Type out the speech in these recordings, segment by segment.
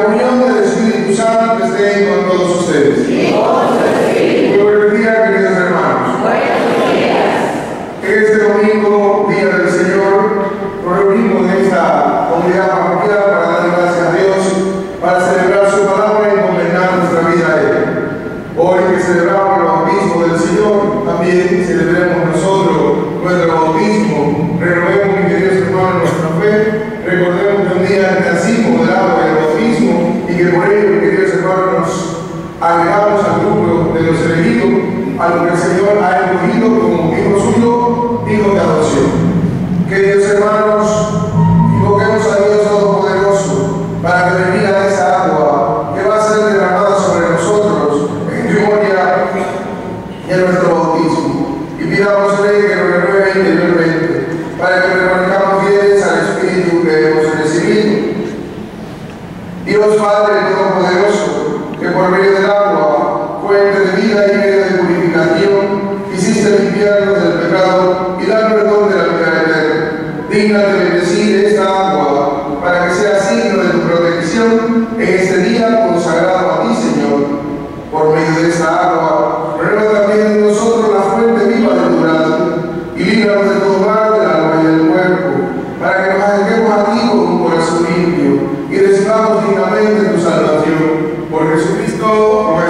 comunión del Espíritu Santo esté con todos ustedes. Muy buenos días, queridos hermanos. Este domingo, día del Señor, nos reunimos en esta comunidad parroquial para dar gracias a Dios, para celebrar su palabra y encomendar nuestra vida a Él. Hoy que celebramos el bautismo del Señor, también celebremos nosotros nuestro bautismo. Renovemos, mis queridos hermanos, nuestra fe. Recordemos que un día nacimos del agua del bautismo y que por ello, mis queridos hermanos, nos agregamos al grupo de los elegidos, a lo que el Señor ha escogido como hijo suyo, hijo de adopción. Queridos hermanos, invoquemos a Dios Todopoderoso para que bendiga esa agua que va a ser derramada sobre nosotros en memoria de nuestro bautismo. Y pidámosle que nos renueve interiormente para que permanezcamos fieles al Espíritu que hemos recibido. Dios Padre Todopoderoso, que por medio del agua, fuente de vida y medio de purificación, hiciste limpiarnos del pecado y darnos el don de la vida eterna. Dígnate bendecir esta agua para que sea signo de tu protección en este día consagrado a ti, Señor. Por medio de esta agua, renueva también en nosotros la fuente viva de tu gracia y líbranos de todo mal del alma y del cuerpo, para que nos acerquemos a ti con un corazón limpio y recibamos dignamente tu salvación. Por Jesucristo,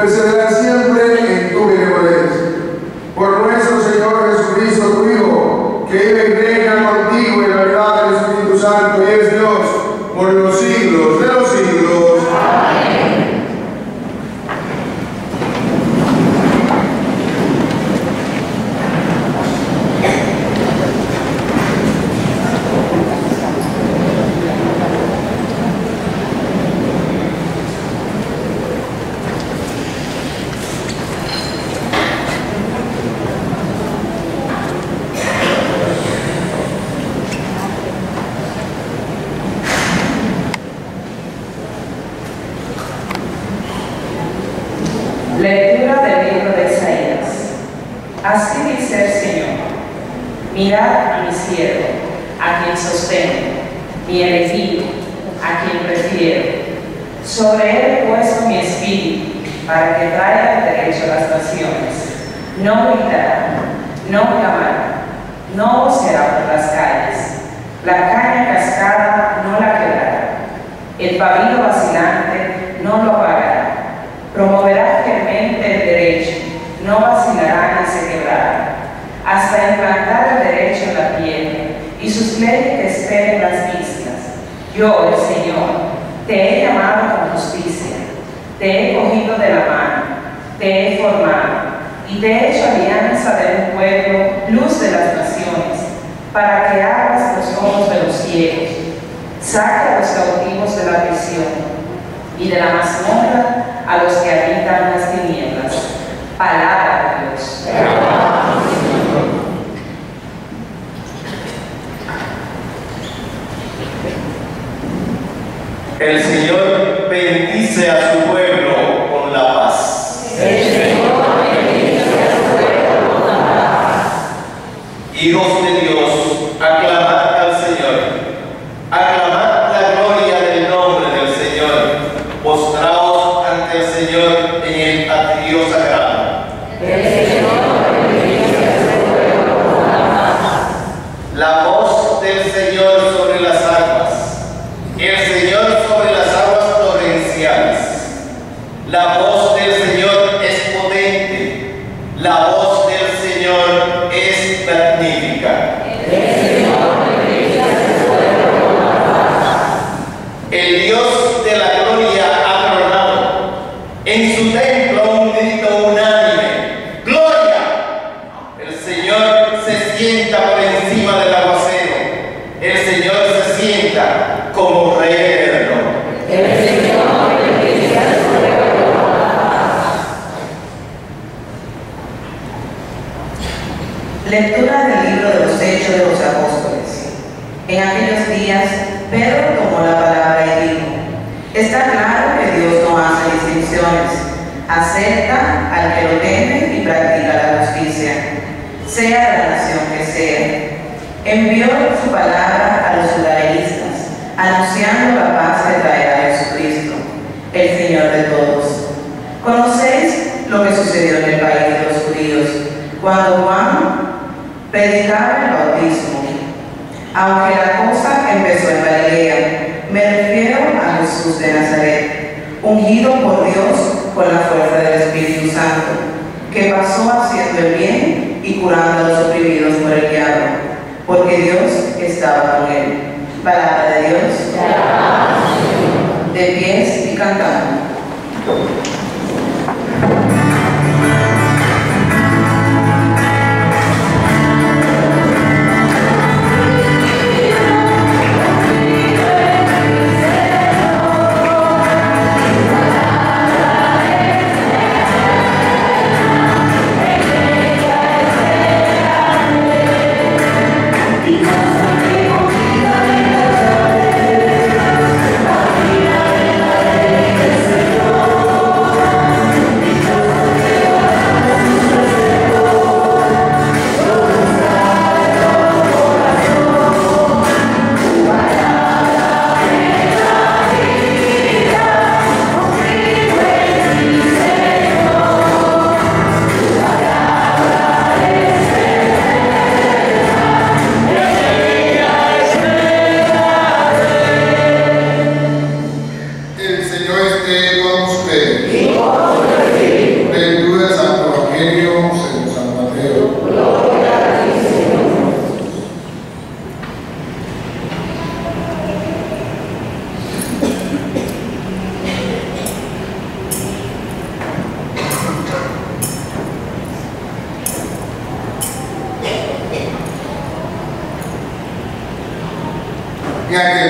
perseverar siempre en tu benevolencia. Por nuestro Señor Jesucristo, tu Hijo, que vive y reina contigo en la verdad del Espíritu Santo y es Dios por los siglos de los siglos. Amén. Lectura del libro de Isaías. Así dice el Señor: mirad a mi siervo, a quien sostengo, mi elegido, a quien prefiero. Sobre él he puesto mi espíritu, para que traiga el derecho a las naciones. No gritará, no clamará, no voceará por las calles. La caña cascada no la quebrará, el pabilo vacilante no lo apagará. Promoverá fielmente el derecho, no vacilará ni se quebrará, hasta implantar el derecho en la tierra y sus leyes que esperen las islas. Yo, el Señor, te he llamado con justicia, te he cogido de la mano, te he formado y te he hecho alianza de un pueblo, luz de las naciones, para que abras los ojos de los ciegos, saque a los cautivos de la prisión y de la mazmorra a los que habitan las tinieblas. Palabra de Dios. El Señor bendice a su pueblo con la paz. El Señor bendice a su pueblo con la paz. Hijos de Dios, aclamad al Señor. Aclamad la gloria del nombre del Señor. Postraos ante el Señor en el atrio sagrado. El Señor bendice a su pueblo con la paz. La voz del Señor sobre las aguas. El Señor sobre las aguas torrenciales. La voz del Señor es potente. La voz del Señor es magnífica. El Señor bendice a su pueblo con la paz. El Dios de la gloria ha tronado. En su templo un grito unánime: ¡Gloria! El Señor se sienta por encima del aguacero. El Señor se sienta como Rey eterno. El Señor bendice a su pueblo con la paz. Lectura del libro de los Hechos de los Apóstoles. En aquellos días, Pedro tomó la palabra y dijo: está claro que Dios no hace distinciones, acepta al que lo teme y practica la justicia, sea de la nación que sea. Envió su palabra a los judaístas, anunciando la paz que traerá Jesucristo, el Señor de todos. ¿Conocéis lo que sucedió en el país de los judíos cuando Juan predicaba el bautismo? Aunque la cosa empezó en Galilea, me refiero a Jesús de Nazaret, ungido por Dios con la fuerza del Espíritu Santo, que pasó haciendo el bien y curando a los oprimidos por el diablo, porque Dios estaba con él. Palabra de Dios. De pies y cantando. El Señor esté con ustedes. Y con tu espíritu.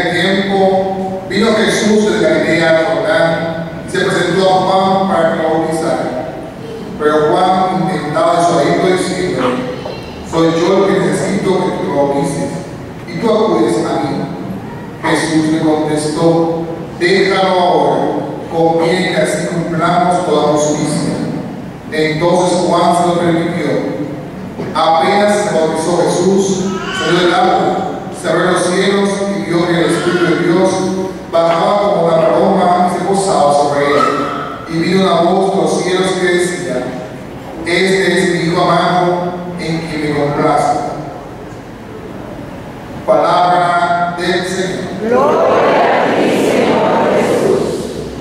aquel tiempo vino Jesús de Galilea al Jordán y se presentó a Juan para que lo bautizara. Pero Juan intentaba disuadirlo diciendo: soy yo el que necesito que tú lo bautices, y tú acudes a mí. Jesús le contestó: déjalo ahora, conviene que así cumplamos toda justicia. Entonces Juan se lo permitió. Apenas se bautizó Jesús, salió del agua, se abrió los cielos y vio que el Espíritu de Dios bajaba como una paloma y se posaba sobre él. Y vino una voz de los cielos que decía: este es mi Hijo amado, en quien me complazco. Palabra del Señor. Gloria a ti, Señor Jesús.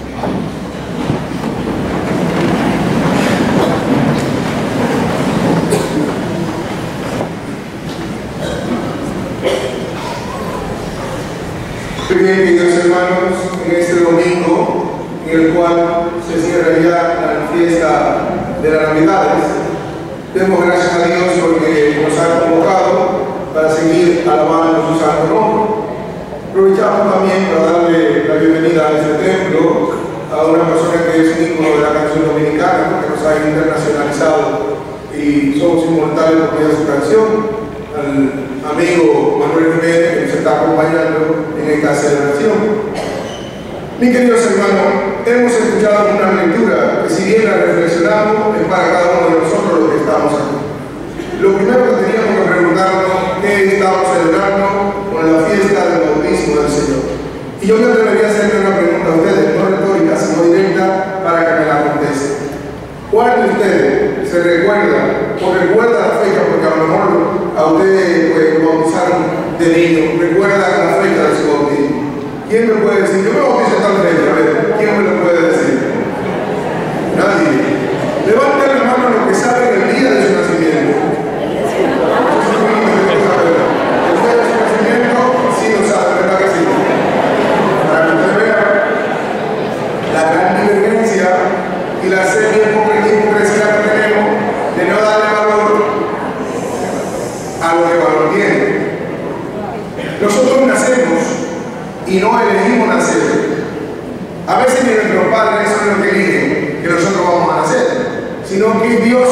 Bien, queridos hermanos, en este domingo, en el cual se cierra ya la fiesta de las Navidades, demos gracias a Dios porque nos ha convocado para seguir alabando su santo nombre. Aprovechamos también para darle la bienvenida a este templo a una persona que es un ícono de la canción dominicana, que nos ha internacionalizado y somos inmortales por medio de su canción, al amigo Manuel Jiménez, que nos está acompañando en esta celebración. Mis queridos hermanos, hemos escuchado una lectura que, si bien la reflexionamos, es para cada uno de nosotros los que estamos aquí. Lo primero que teníamos que preguntarnos es qué estamos celebrando con la fiesta del bautismo del Señor. Y yo me atrevería a hacerle una pregunta a ustedes, no retórica, sino directa, para que me la contesten. ¿Cuál de ustedes se recuerda o recuerda la fecha, porque a lo mejor a ustedes pues, lo bautizaron de niño, recuerda la fecha de su bautismo? ¿Quién me puede decir? Yo me bauticé tal fecha, a ver, ¿quién me lo puede decir? Nadie. Levanten la mano a los que saben el día de su nacimiento. El día de su nacimiento sí lo saben, ¿verdad que sí? Para que ustedes vean la gran divergencia y la hipocresía que tenemos de no darle valor a lo que valor tiene. Nosotros nacemos y no elegimos nacer. A veces ni nuestros padres son los que eligen que nosotros vamos a nacer, sino que es Dios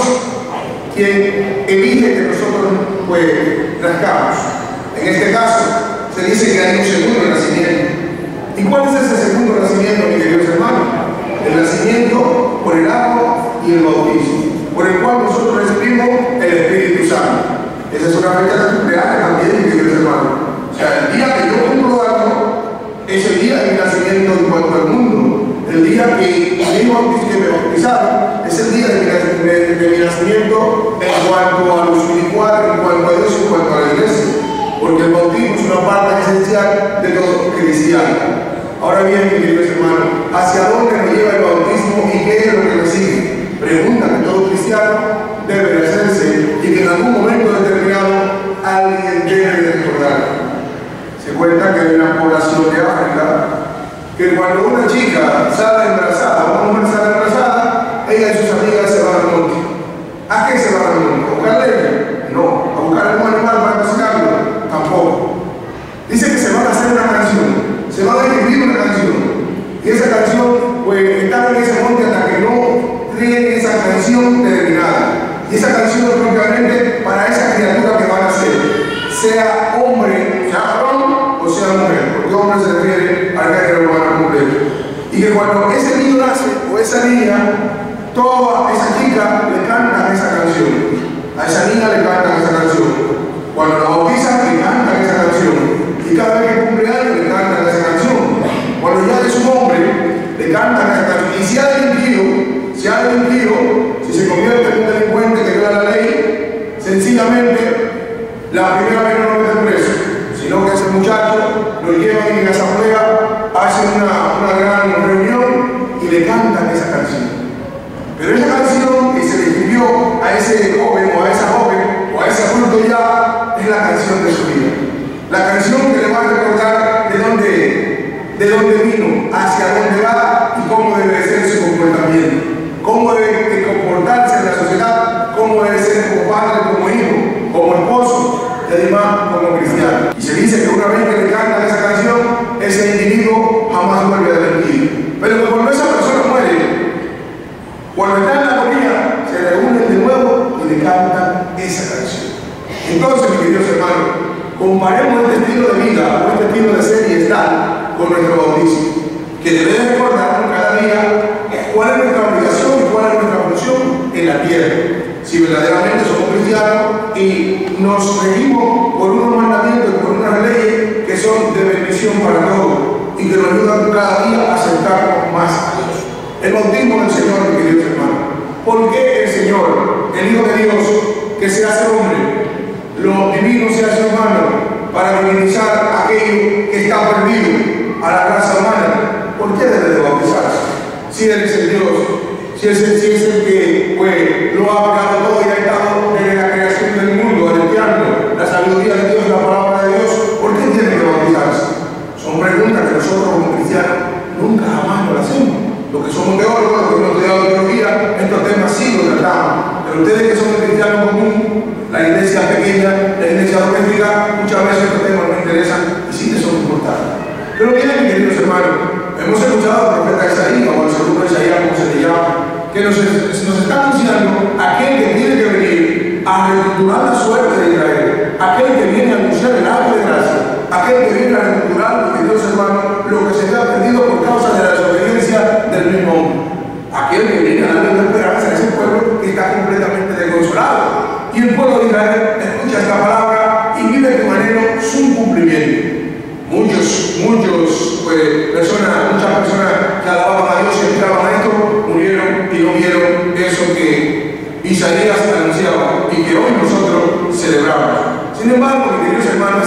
quien elige que nosotros pues nazcamos. En este caso se dice que hay un segundo nacimiento. ¿Y cuál es ese segundo nacimiento, mis queridos hermanos? El nacimiento por el agua y el bautismo, por el cual nosotros recibimos el Espíritu Santo. Esa es una fecha de cumpleaños también, mis queridos hermanos. O sea, el día que yo cumplo algo es el día de mi nacimiento en cuanto al mundo. El día que me bautizaron es el día de mi nacimiento en cuanto a lo espiritual, en cuanto a Dios, en cuanto a la iglesia. Porque el bautismo es una parte esencial de todo cristiano. Ahora bien, mis queridos hermanos, ¿hacia dónde nos lleva el bautismo y qué es lo que nos sigue? Pregunta que todo cristiano debe de hacerse y que en algún momento determinado alguien debe de recordar. Se cuenta que hay una población de África que cuando una chica sale embarazada, una mujer sale embarazada, ella y sus amigas se van al monte. ¿A qué se van al monte? ¿A buscar leña? No. ¿A buscar algún animal para cocinarlo? Tampoco. Dice que se van a hacer una canción. Se va a escribir una canción y esa canción pues está en ese monte hasta que no tiene esa canción terminada, y esa canción es propiamente para esa criatura que van a nacer, sea hombre, sea varón o sea mujer, porque hombre se refiere al género humano completo, y que cuando ese niño nace o esa niña, toda esa chica le cantan esa canción, a esa niña le cantan esa canción, cuando la bautizan le cantan esa canción, y cada vez que cumple años le cantan esa canción. Cuando ya es un hombre, le cantan esa canción. Y si ha delinquido, si se convierte en un delincuente que viola la ley, sencillamente la primera vez no lo meten preso, sino que ese muchacho lo llevan en la asamblea, hacen una gran reunión y le cantan esa canción. Pero esa canción que se le escribió a ese joven o a esa joven o a ese adulto ya es la canción de su vida. La canción que le va a recordar de dónde vino, hacia dónde va y cómo debe ser su comportamiento, cómo debe comportarse en la sociedad, cómo debe ser como padre, como hijo, como esposo y además como cristiano. Y se dice que una vez que le cantan esa canción, Cuando están en la orilla, se reúnen de nuevo y le cantan esa canción. Entonces, mis queridos hermanos, comparemos este estilo de vida o este estilo de ser y estar con nuestro bautismo, que debemos recordarnos cada día cuál es nuestra obligación y cuál es nuestra función en la tierra. Si verdaderamente somos cristianos y nos regimos por unos mandamientos, por unas leyes que son de bendición para todos y que nos ayudan cada día a acercarnos más a Dios. El bautismo del Señor, mis queridos hermanos. ¿Por qué el Señor, el Hijo de Dios, que se hace hombre, lo divino se hace humano, para divinizar aquello que está perdido a la raza humana? ¿Por qué debe de bautizarse? Si Él es el Dios, si es el que pues, lo ha creado todo y ha estado desde la creación del mundo, aleteando la sabiduría de Dios, la palabra de Dios, ¿por qué tiene que bautizarse? Son preguntas que nosotros como cristianos nunca jamás lo hacemos. Los que somos teólogos, los que hemos estudiado teología, estos temas sí los tratamos. Pero ustedes que son cristianos común, la iglesia pequeña, la iglesia doméstica, muchas veces estos temas nos interesan y sí que son importantes. Pero bien, queridos hermanos, hemos escuchado al profeta Isaías, o al segundo Isaías, como se le llama, que nos está anunciando aquel que tiene que venir a reestructurar la suerte de Israel, aquel que viene a anunciar el acto de gracia, aquel que viene a reestructurar, queridos hermanos, lo que se había perdido por causa de la desobediencia del mismo hombre. Aquel que viene a darle una esperanza a ese pueblo que está completamente desconsolado. Y el pueblo de Israel escucha esta palabra y vive con anhelo su cumplimiento. Muchas personas que alababan a Dios y entraban a esto, murieron y no vieron eso que Isaías anunciaba y que hoy nosotros celebramos. Sin embargo, mis queridos hermanos,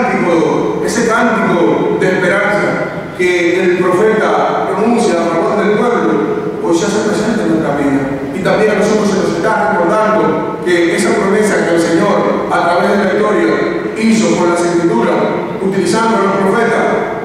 ese cántico de esperanza que el profeta pronuncia a favor del pueblo, hoy se hace presente en nuestra vida. Y también a nosotros se nos está recordando que esa promesa que el Señor, a través de la historia, hizo por las Escrituras, utilizando a los profetas,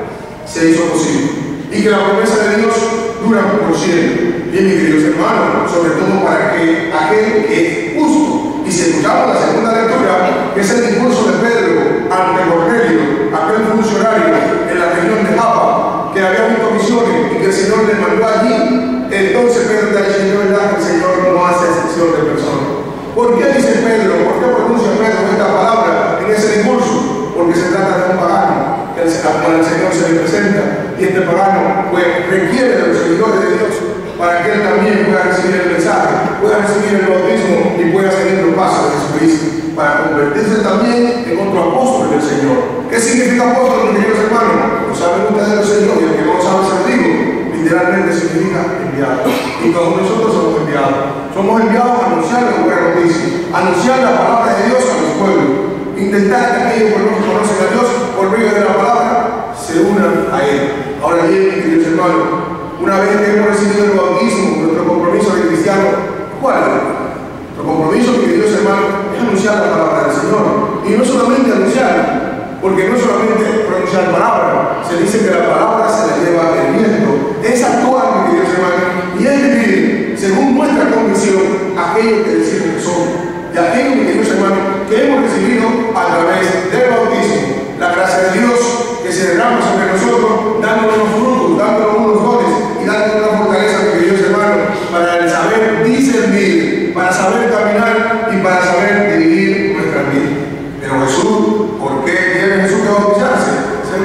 se hizo posible. Y que la promesa de Dios dura por siempre. Bien, mis queridos hermanos, sobre todo para que aquel que es justo. Y si escuchamos la segunda lectura, que es el discurso de Pedro ante Cornelio, aquel funcionario en la región de Japa, que había visto visiones y que el Señor le mandó allí, entonces Pedro está diciendo, ¿verdad?, que el Señor no hace excepción de personas. ¿Por qué dice Pedro? ¿Por qué pronuncia Pedro esta palabra en ese discurso? Porque se trata de un pagano que al Señor se le presenta, y este pagano pues requiere de los seguidores de Dios para que él también pueda recibir el mensaje, pueda recibir el bautismo y pueda seguir los pasos de Jesucristo, para convertirse también en otro apóstol del Señor. ¿Qué significa apóstol, mis queridos hermanos? Lo saben ustedes del Señor, y el que no lo sabe se lo digo. Literalmente significa enviado. Y todos nosotros somos enviados. Somos enviados a anunciar la buena noticia, a anunciar la palabra de Dios a los pueblos. Intentar que aquellos que no conocen a Dios por medio de la palabra se unan a Él. Ahora bien, mis queridos hermanos, una vez que hemos recibido el bautismo, nuestro compromiso de cristiano, ¿cuál es? Nuestro compromiso, mis queridos hermanos, es anunciar la palabra del Señor. Y no solamente anunciarla, porque no solamente pronunciar palabra, se dice que la palabra se la lleva el viento. Es actuar, mis queridos hermanos, y es vivir según nuestra convicción aquello que decimos que somos. Y aquello, mis queridos hermanos, que hemos recibido a través del bautismo. La gracia de Dios que se derrama sobre nosotros, dándonos unos frutos, dándonos unos dones y dándonos una fortaleza, mis queridos hermanos, para el saber discernir, para saber caminar y para saber dirigir nuestras vidas. Pero Jesús, ¿por qué tiene Jesús que bautizarse?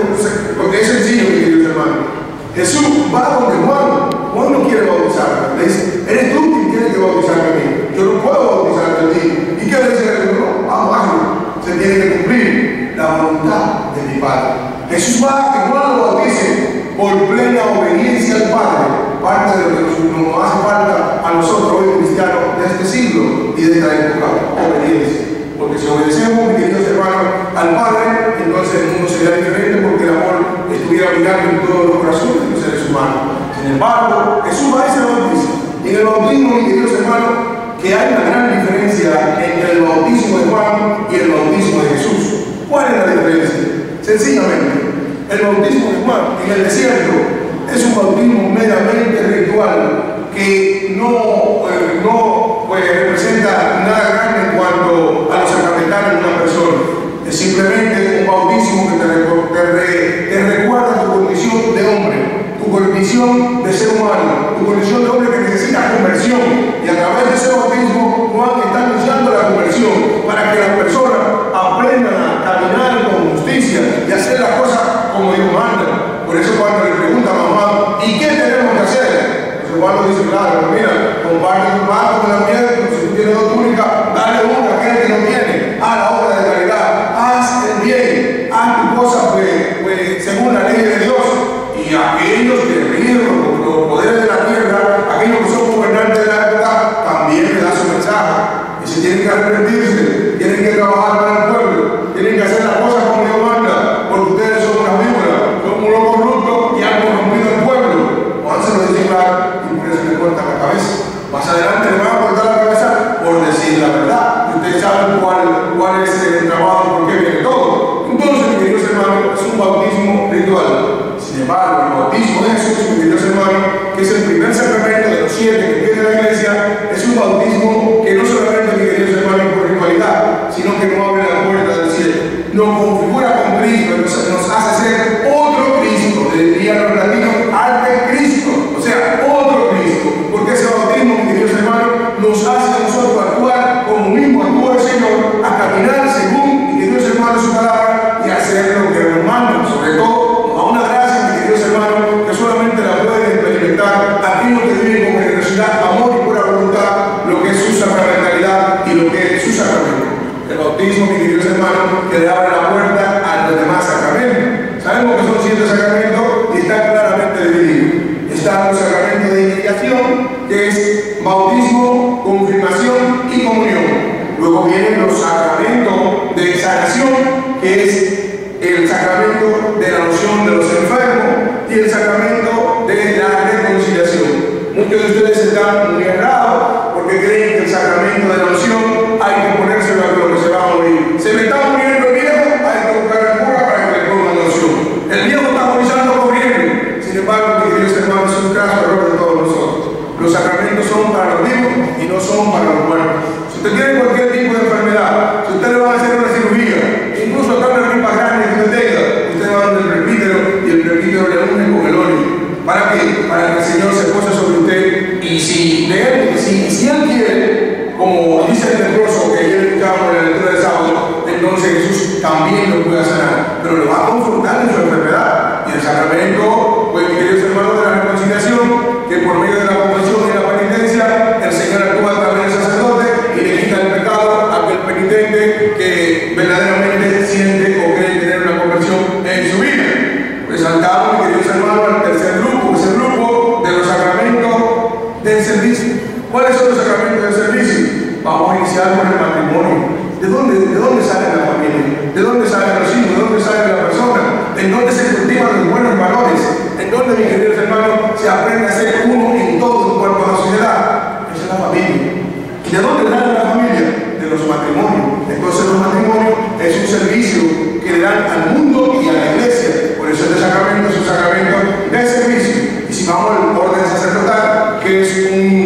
Porque es sencillo, mis queridos hermanos. Jesús va donde Juan. Juan no quiere bautizarme. Le dice, eres tú quien tiene que bautizarme a mí. Yo no puedo bautizarte a ti. ¿Y qué le dice Jesús? No, vamos, hazlo. Se tiene que cumplir la voluntad de mi Padre. Jesús va a que Juan lo bautice por plena obediencia al Padre. Parte de lo que nos hace falta a nosotros hoy cristianos de este siglo y de esta época, obediencia. Porque si obedecemos, mis queridos hermanos, al Padre, entonces el mundo sería diferente, porque el amor estuviera mirando en todos los corazones de los seres humanos. Sin embargo, Jesús va a ese bautismo. Y en el bautismo, mis queridos hermanos, que hay una gran diferencia entre el bautismo de Juan y el bautismo de Jesús. ¿Cuál es la diferencia? Sencillamente, el bautismo de Juan en el desierto es un bautismo meramente ritual que no representa nada grande en cuanto a los sacramentales de una persona. Es simplemente un bautismo que te recuerda tu condición de hombre, tu condición de ser humano, tu condición de hombre que necesita conversión, Juan lo dice claro, mira, comparte tu manto con la piel, si tú tienes dos túnicas, dale una a aquel que no tiene, haz la obra de caridad, haz el bien, haz tu cosa pues, según la ley de Dios. Y aquellos que rigen los poderes de la tierra, aquellos que son gobernantes de la época, también le dan su mensaje. Y si tienen que arrepentirse, tienen que trabajar para el pueblo, tienen que hacer las cosas como Dios manda, porque ustedes son unas víboras, son unos corruptos y han corrompido el pueblo. Juan se lo dice claro y por eso le cortan la cabeza. Más adelante le van a cortar la cabeza por decir la verdad. Y ustedes saben cuál es el trabajo y por qué viene todo. Entonces, mis queridos hermanos, es un bautismo ritual. Sin embargo, el bautismo de Jesús, mis queridos hermanos, que es el primer sacramento de los 7 que tiene la Iglesia, es un bautismo que no solamente, mis queridos hermanos, por ritualidad, sino que no abre la puerta del cielo. Nos configura con Cristo, nos hace ser otro Cristo, dirían los latinos, ante Cristo, o sea, otro Cristo, porque ese bautismo, mis queridos hermanos, nos hace a nosotros actuar como mismo actúa el Señor, a caminar según, mis queridos hermanos, su palabra y hacer lo que nos manda, sobre todo a una gracia, mis queridos hermanos, que solamente la pueden experimentar aquellos que viven con generosidad, amor y pura voluntad, lo que es su sacramentalidad y lo que es su sacramento. El bautismo, mis queridos hermanos, que le abre la puerta a los demás sacramentos. Sabemos que son 7 sacramentos y están claramente divididos. Está el sacramento de iniciación, que es bautismo, confirmación y comunión. Luego vienen los sacramentos de sanación, que es el sacramento de la unción de los enfermos y el sacramento de la reconciliación. Muchos de ustedes están muy errados porque creen que el sacramento de la unción hay que ponérselo a lo que se va a morir. Se me está muriendo el viejo, hay que buscar el cura para que le pongan la unción. El viejo está agonizando corriendo. Sin embargo, mis queridos hermanos, es un caso error de todos nosotros. Los sacramentos son para los vivos y no son para los muertos. Si usted tiene cualquier tipo de enfermedad, si usted le va a hacer una cirugía, incluso acá una gripa grande que usted tenga, usted va a donde el presbítero y el presbítero le une con el óleo. ¿Para qué? Para que el Señor se pose sobre usted y si Él quiere, como dice el leproso que ayer escuchamos en la lectura de sábado, entonces Jesús también lo puede sanar, pero lo va a confrontar en su enfermedad. Y el sacramento, pues mis queridos hermanos, de la reconciliación, que por medio de la confesión y la penitencia, el Señor actúa a través del sacerdote y le quita el pecado a aquel penitente que verdaderamente siente o cree tener una conversión en su vida. Resaltamos, mis queridos hermanos, el tercer grupo, es el grupo de los sacramentos del servicio. ¿Cuáles son los sacramentos del servicio? Vamos a iniciar con el matrimonio. ¿De dónde sale la familia? ¿De dónde salen los hijos? ¿De dónde sale la persona? ¿En dónde se cultivan los buenos valores? ¿En dónde, mis queridos hermanos, se aprende a ser uno en todo en cuanto a la sociedad? Esa es la familia. ¿Y de dónde sale la familia? De los matrimonios. Entonces los matrimonios es un servicio que le dan al mundo y a la iglesia. Por eso este sacramento es un sacramento de servicio. Y si vamos al orden sacerdotal, que es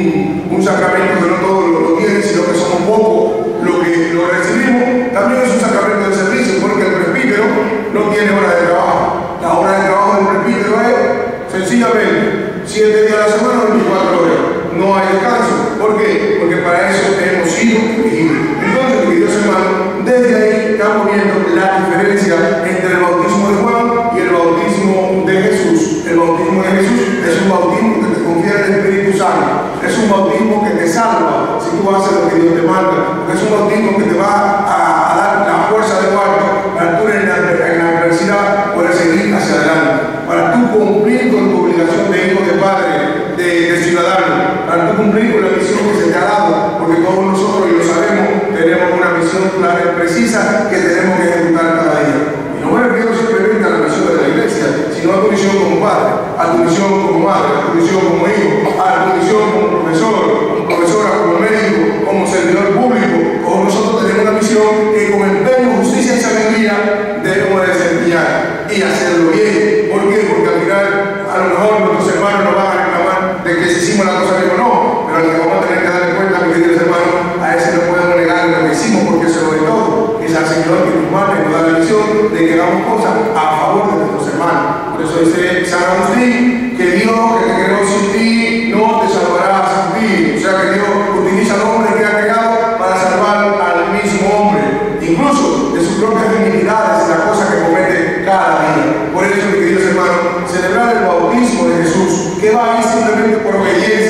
un sacramento que no todos lo tienen, sino que somos pocos lo que lo recibimos, también es un sacramento de servicio, porque el presbítero no tiene hora de trabajo. La hora de trabajo del presbítero es sencillamente 7 días a la semana, 24 horas. No hay descanso. ¿Por qué? Porque para eso hemos sido elegidos. Entonces, mis queridos hermanos, desde ahí estamos viendo la diferencia entre el bautismo de Juan y el bautismo de Jesús. El bautismo de Jesús es un bautismo que te confiere el Espíritu Santo. Es un bautismo que te salva si tú haces lo que Dios te manda. Porque es un bautismo que te va a dar la fuerza de guardia para tú en la adversidad poder seguir hacia adelante. Para tú cumplir con tu obligación de hijo, de padre, de ciudadano. Para tú cumplir con la misión que se te ha dado. Porque todos nosotros, y lo sabemos, tenemos una misión clara y precisa que tenemos que ejecutar cada día. Y no me refiero simplemente a la misión de la iglesia, sino a tu misión como padre, a tu misión como madre, a tu misión como hijo, a tu misión como profesor, como profesora, como médico, como servidor público. Todos nosotros tenemos una misión que con empeño, justicia y sabiduría debemos desempeñar y hacerlo bien. ¿Por qué? Porque al final a lo mejor nuestros hermanos nos van a reclamar de que si hicimos la cosa bien o no, pero al que vamos a tener que darle cuenta, mis queridos hermanos, a ese no podemos negar lo que hicimos porque se lo de todo. Es al Señor que nos manda y nos da la misión de que hagamos cosas a favor de nuestros hermanos. Por eso dice San Agustín que Dios que te creó sin ti no te salvará sin ti. O sea que Dios utiliza al hombre que ha creado para salvar al mismo hombre, incluso de sus propias divinidades, la cosa que comete cada día. Por eso, mis queridos hermanos, celebrar el bautismo de Jesús, que va a ir simplemente por obediencia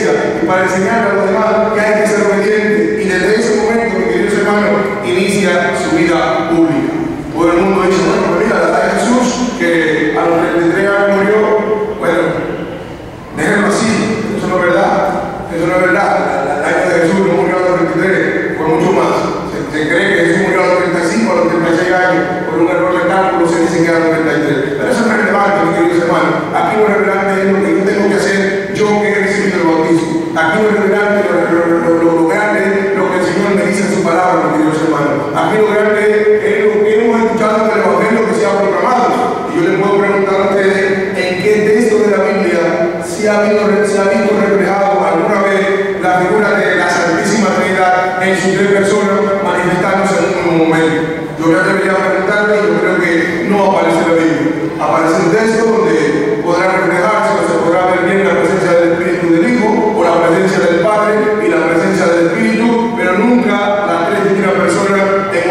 para enseñarle a los demás que hay que ser obediente. Y desde ese momento, mi queridos hermanos, inicia su vida pública. Todo el mundo dice, bueno, pues mira, la edad de Jesús, que a los 33 años murió, bueno, déjenlo así, eso no es verdad. Eso no es verdad. La edad de Jesús no murió a los 33, fue mucho más. Se cree que Jesús murió a los 35, a los 36 años, por un error de cálculo se dice que a los 33. Pero eso no es relevante, mis queridos hermanos. Aquí lo relevante es lo que yo tengo que hacer, yo que he recibido el bautismo. Aquí lo relevante, lo grande es lo que el Señor me dice en su palabra, mis queridos hermanos. Aquí lo grande es lo que hemos escuchado en el Evangelio que se ha proclamado. Y yo les puedo preguntar a ustedes en qué texto de la Biblia se ha visto reflejado alguna vez la figura de la Santísima Trinidad en sus tres personas manifestándose en un momento. Yo ya debería preguntarle y yo creo que no aparece en la Biblia. Aparece un texto donde podrá reflejarse o se podrá ver bien la presencia del Espíritu del Hijo o la presencia del Padre y la presencia del Espíritu, pero nunca las tres distintas personas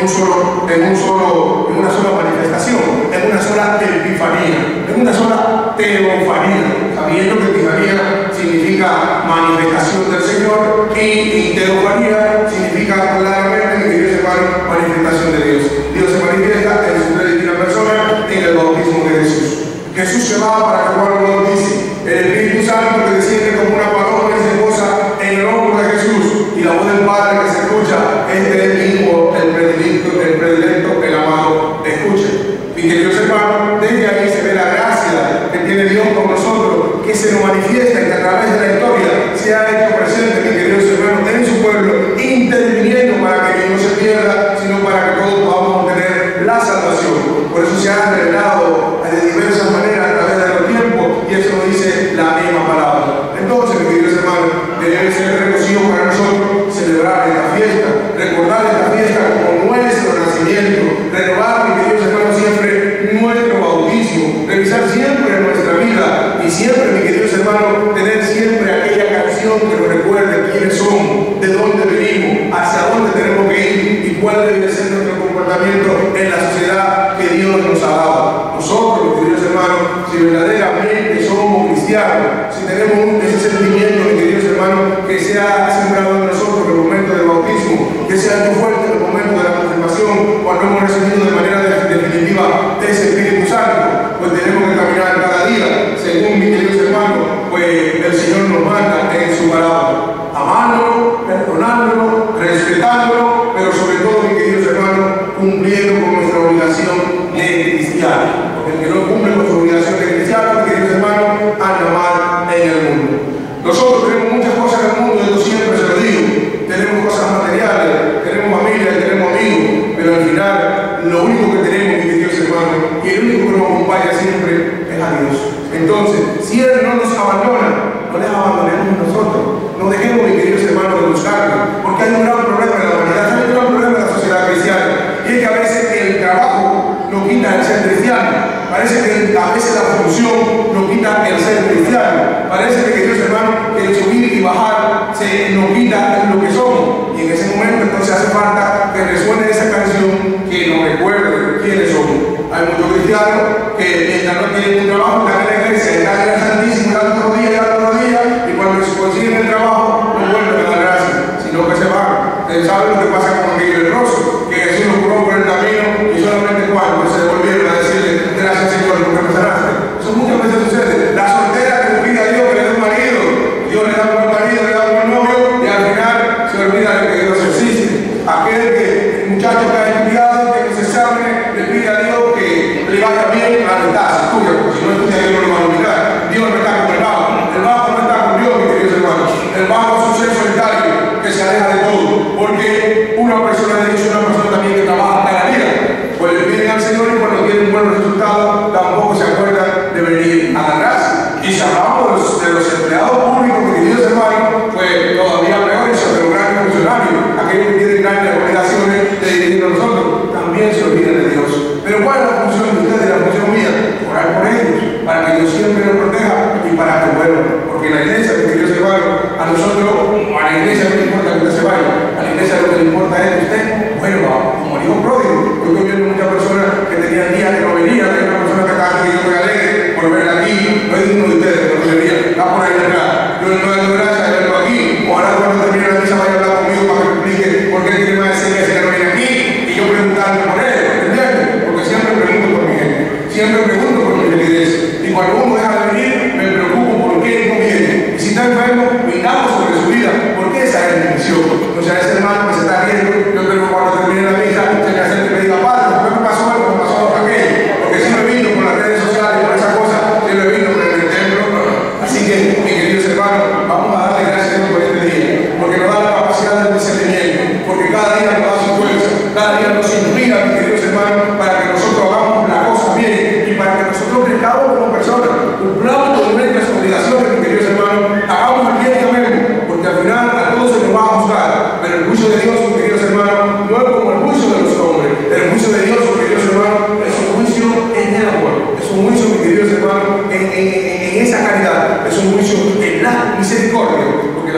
en una sola manifestación, en una sola epifanía, en una sola teofanía, sabiendo que epifanía significa manifestación del Señor y teofanía significa claramente, mis queridos hermanos, manifestación de Dios. Dios se manifiesta en sus tres distintas personas en el bautismo de Jesús. Jesús se va para que Juan lo bautice. El Espíritu Santo que desciende como una paloma y se posa en el hombro de Jesús. Y la voz del Padre que se escucha, este es mi Hijo, el predilecto, el amado, escuchen. Y queridos hermanos, desde ahí se ve la gracia que tiene Dios con nosotros, que se nos manifiesta y que a través de la historia se ha hecho presente, mis queridos hermanos, en su pueblo, interviniendo para que no se pierda, sino para que todos podamos obtener la salvación. Por eso se ha revelado de diversas maneras a través de los tiempos, y eso nos dice la misma palabra. Entonces, mis queridos hermanos, debe ser regocijo para nosotros celebrar esta fiesta, recordar esta fiesta como nuestro nacimiento, renovar, mis queridos hermanos, siempre nuestro bautismo, revisar siempre nuestra vida y siempre, mis queridos hermanos, tener siempre aquella canción que nos recuerde quiénes somos, de dónde venimos, hacia dónde tenemos que ir y cuál debe ser nuestro comportamiento en la sociedad que Dios nos ha dado. Nosotros, mis queridos hermanos, si verdaderamente somos cristianos, si tenemos ese sentimiento, mis queridos hermanos, que se ha sembrado en nosotros en el momento del bautismo, que se ha hecho fuerte en el momento de la confirmación, cuando hemos recibido de manera definitiva ese Espíritu Santo, pues tenemos que caminar cada día, según, mis queridos hermanos, pues el Señor nos manda en su palabra, amándolo, perdonándolo, respetándolo, pero sobre todo, mis queridos hermanos, cumpliendo con nuestra obligación de cristiano. Porque el que no cumple con su obligación de cristiano, mis queridos hermanos, anda mal en el mundo. Nosotros tenemos muchas cosas en el mundo, yo siempre se lo digo. Tenemos cosas materiales, tenemos familia, tenemos amigos, pero al final lo único que tenemos, mis queridos hermanos, y el único que nos acompaña siempre es a Dios. Entonces, si Él no nos abandona, no les abandonemos nosotros. No dejemos, mis queridos hermanos, de buscarlo, porque hay un gran problema en la humanidad, hay un gran problema en la sociedad cristiana, y es que a veces el trabajo nos quita el ser cristiano, parece que a veces la función nos quita el ser cristiano, parece que, queridos hermanos, que el subir y bajar se nos quita lo que somos, y en ese momento entonces hace falta que resuene esa canción que nos recuerde quiénes somos. Hay muchos cristianos que mientras no tienen un trabajo, están en la iglesia, están en el Santísimo, dan otro día, y cuando se consiguen el trabajo, no vuelven a dar gracias, sino que se van. Ustedes saben lo que pasa con Miguel el Rosso, que Jesús los curó por el camino y solamente cuando se devolvieron a decirle gracias, Señor, porque me sanaste. Eso muchas veces sucede. La soltera que le pide a Dios que le dé un marido, Dios le da un buen marido, le da un buen novio, y al final se olvida de que Dios existe. Aquel que, el muchacho que ha estudiado, que no se sabe, le pide a Dios que le vaya bien a la mitad, se estudia, porque si no estudia, Dios no lo va a olvidar. Dios no está con el vago no está con Dios, mis queridos hermanos. El vago es un ser solitario que se aleja de todo, porque una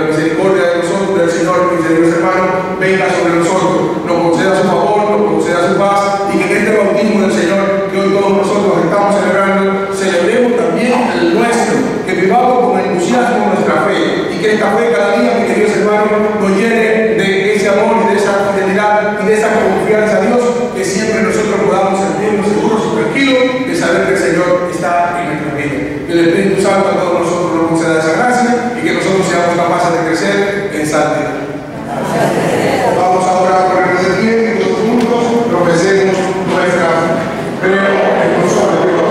la misericordia de nosotros, del Señor, mis queridos hermanos, venga sobre nosotros, nos conceda su favor, nos conceda su paz, y que en este bautismo del Señor que hoy todos nosotros estamos celebrando, celebremos también el nuestro, que vivamos con entusiasmo nuestra fe, y que esta fe cada día, mis queridos hermanos, nos llene de ese amor y de esa fidelidad y de esa confianza a Dios, que siempre nosotros podamos sentirnos seguros y tranquilos de saber que el Señor está en nuestra vida. Que el Espíritu Santo a todos nosotros nos conceda esa gracia y que nosotros seamos capaces de crecer en santidad. Vamos ahora a ponernos de pie y todos juntos profesemos nuestra creo en un solo Dios.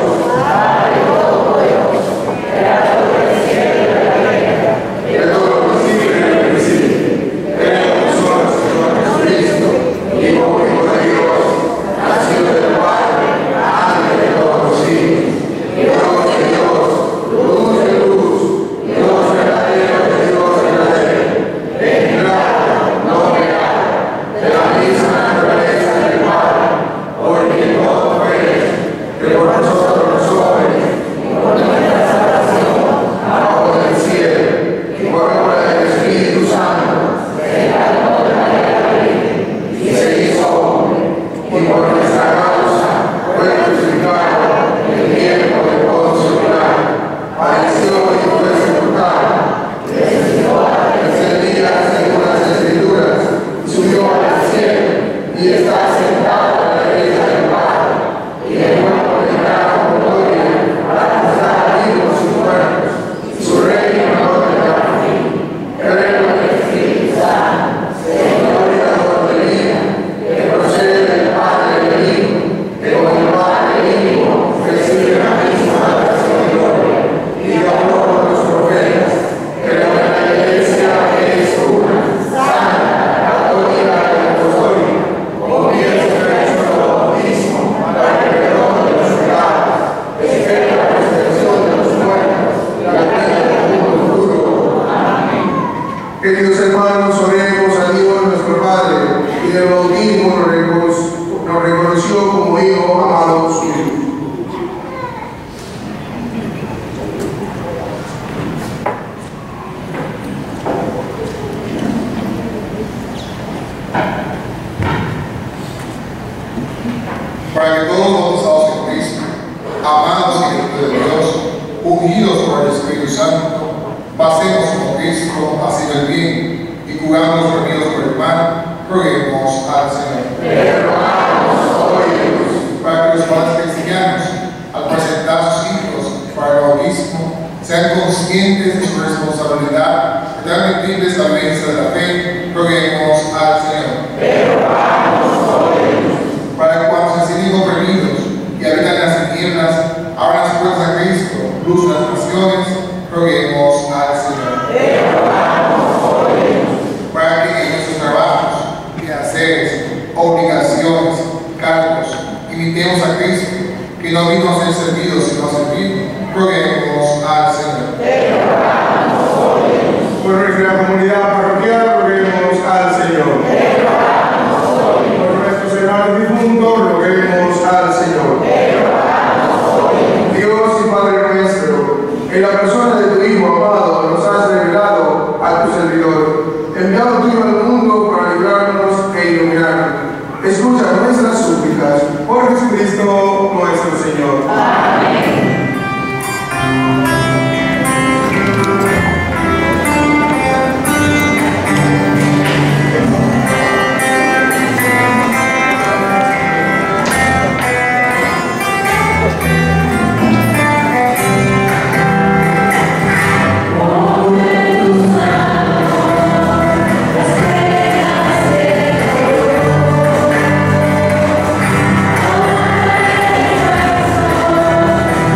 Queridos hermanos, oremos a Dios nuestro Padre, y del bautismo nos reconoció como hijos amados suyos. Para que todos bautizados en Cristo, amados hijos de Dios, ungidos por el Espíritu Santo, pasemos como Cristo haciendo el bien y curándonos reunidos por el mal, roguemos al Señor. Para que los padres cristianos, al presentar a sus hijos para el bautismo, sean conscientes de su responsabilidad de transmitirles la mesa de la fe, roguemos al Señor. Para que cuando se sienten oprimidos y habitan en las tinieblas, abran las puertas a Cristo, luz de las naciones, roguemos al Señor. Para que en nuestros trabajos, quehaceres, obligaciones, cargos, imitemos a Cristo, que no vino a ser servido sino a servir, roguemos al Señor. Por nuestra comunidad parroquial, roguemos al Señor. Por nuestros hermanos difuntos, roguemos al Señor. Dios y Padre nuestro, en la persona de tu Hijo amado, nos has revelado a tu servidor, enviado tuyo al mundo para librarnos e iluminarnos. Escucha nuestras súplicas por Jesucristo nuestro Señor. Amén. Oh,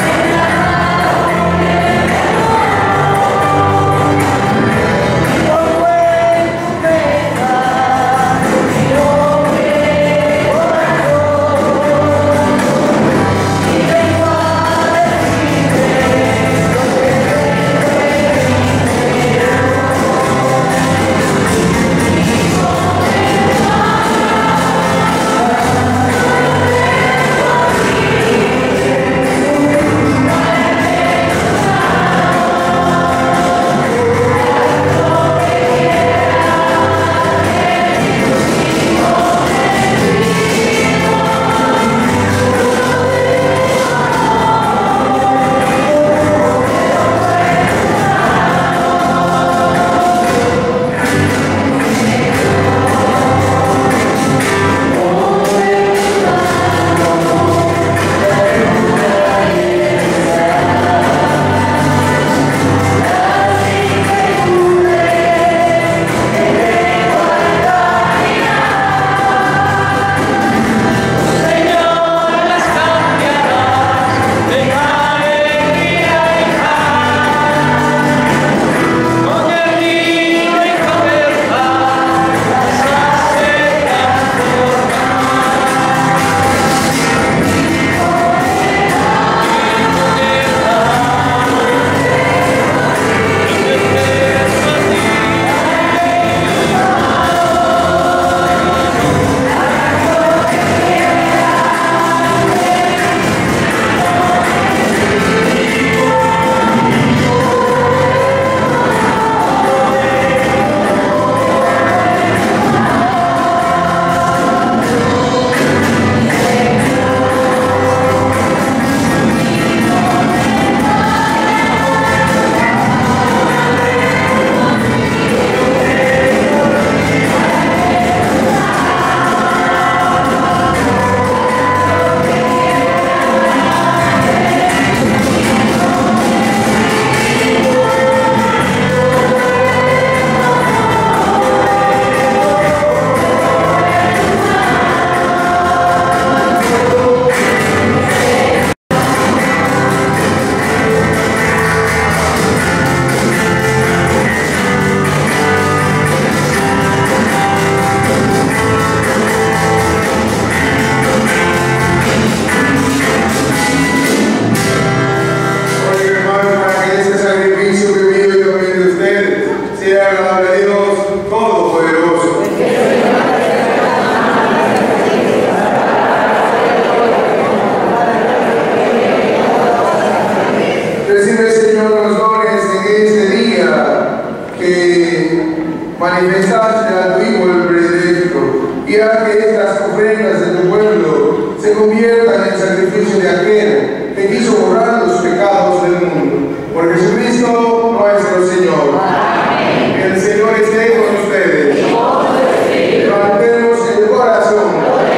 manifestaste a tu Hijo el predilecto, y haz que estas ofrendas de tu pueblo se conviertan en sacrificio de aquel que quiso borrar los pecados del mundo. Por Jesucristo nuestro Señor. Amén. El Señor esté con ustedes. Levantemos el corazón.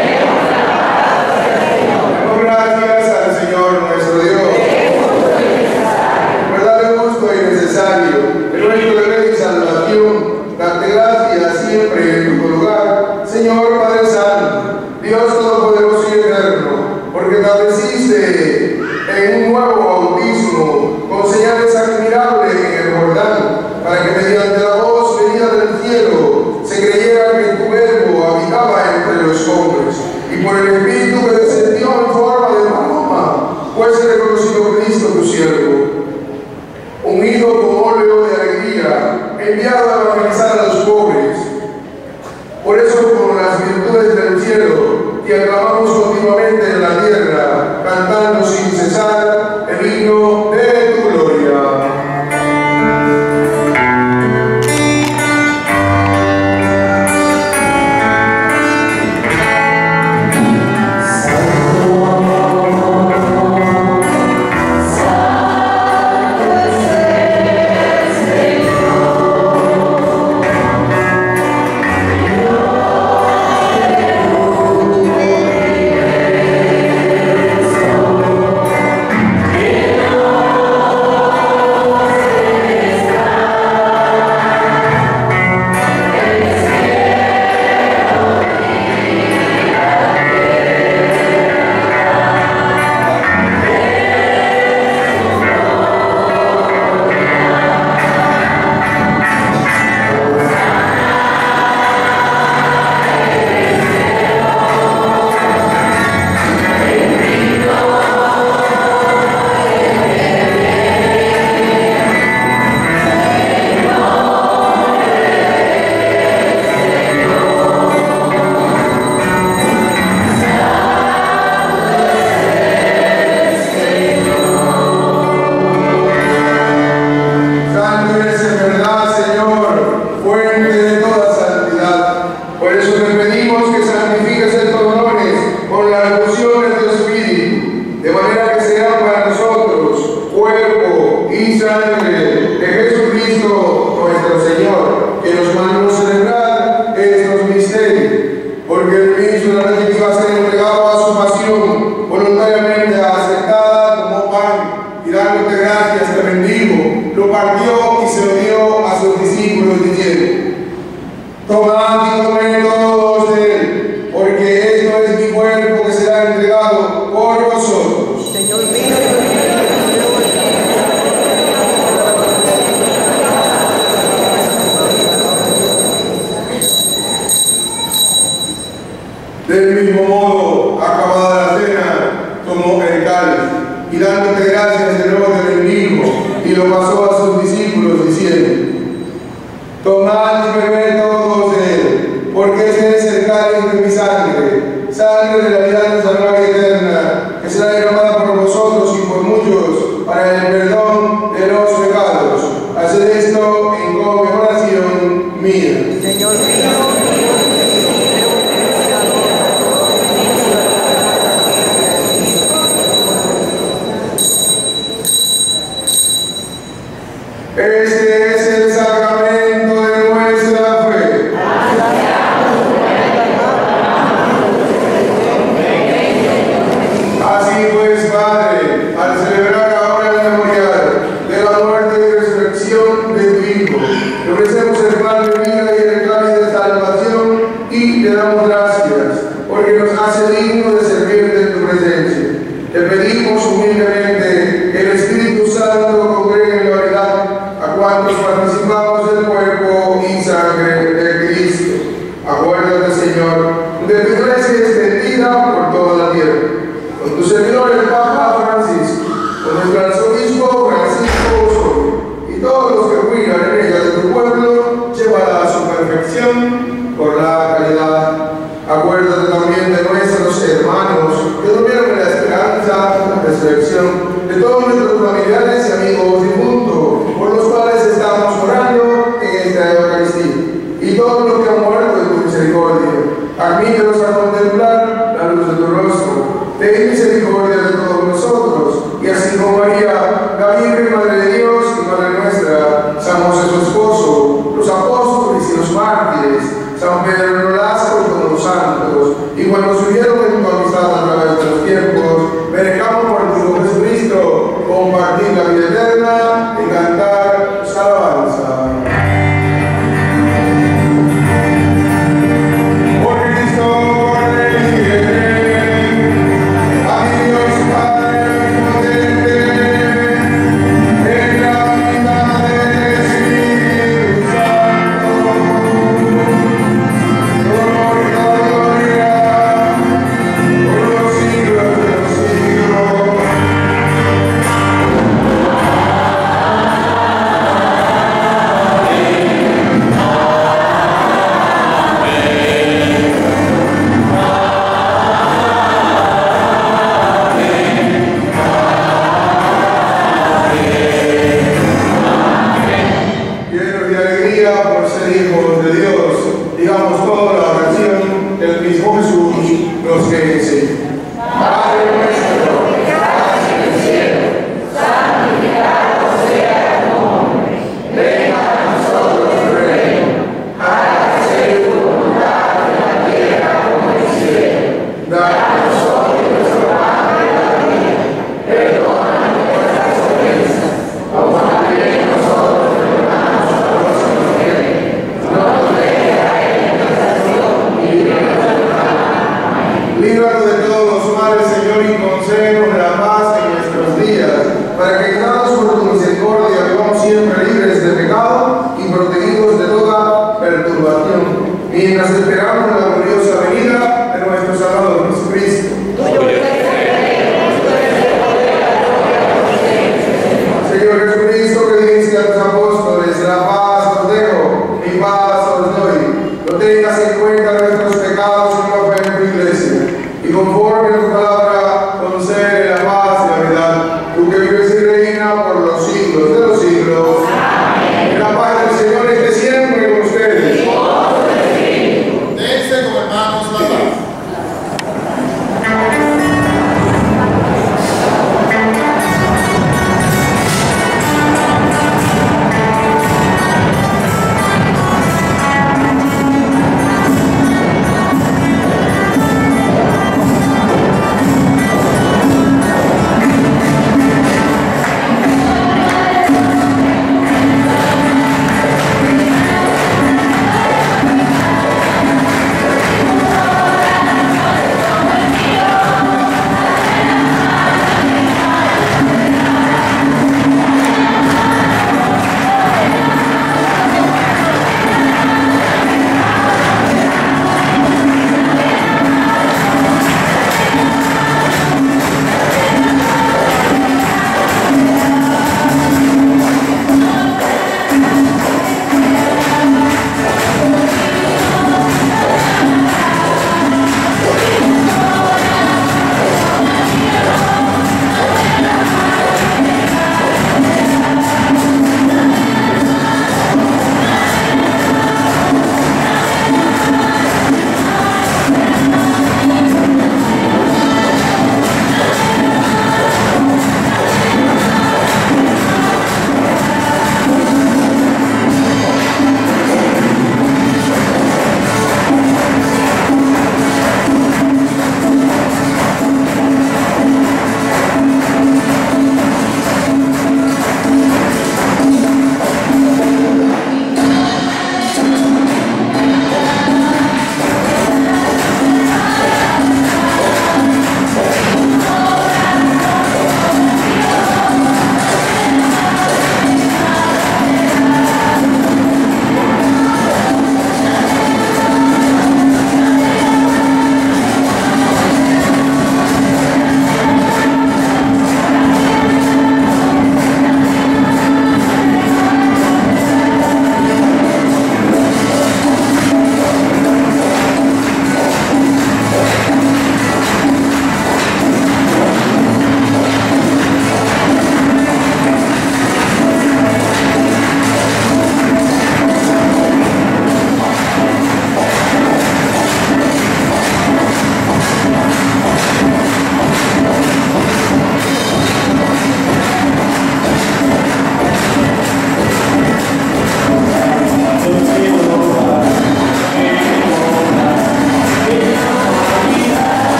Demos gracias al Señor nuestro Dios. Verdad, justo y necesario, el nuestro deber y salvación, darte gracias siempre en tu lugar, Señor Padre Santo, Dios Todopoderoso y Eterno, porque estableciste en un nuevo bautismo con señales admirables en el Jordán, para que mediante la voz venida del cielo se creyera que tu verbo habitaba entre los hombres, y por el Espíritu que descendió en forma de paloma, fuese reconocido Cristo tu siervo, unido con óleo de alegría, enviado a evangelizar a los pobres. Por eso, con las virtudes del cielo, te aclamamos continuamente en la tierra, cantando sin cesar el himno de tu gloria. De todos nuestros familiares y amigos difuntos, por los cuales estamos orando en esta Eucaristía. Y todos los que han muerto de tu misericordia, admítelos a contemplar la luz de tu rostro. Ten misericordia de todos nosotros, y así como María, la Virgen Madre de Dios y Madre nuestra, San José su esposo, los apóstoles y los mártires, San Pedro Lázaro y todos los santos, y cuando subieron en tu amistad a través de los tiempos, merezcamos por tu Hijo Jesucristo compartir la vida eterna y cantar su alabanza.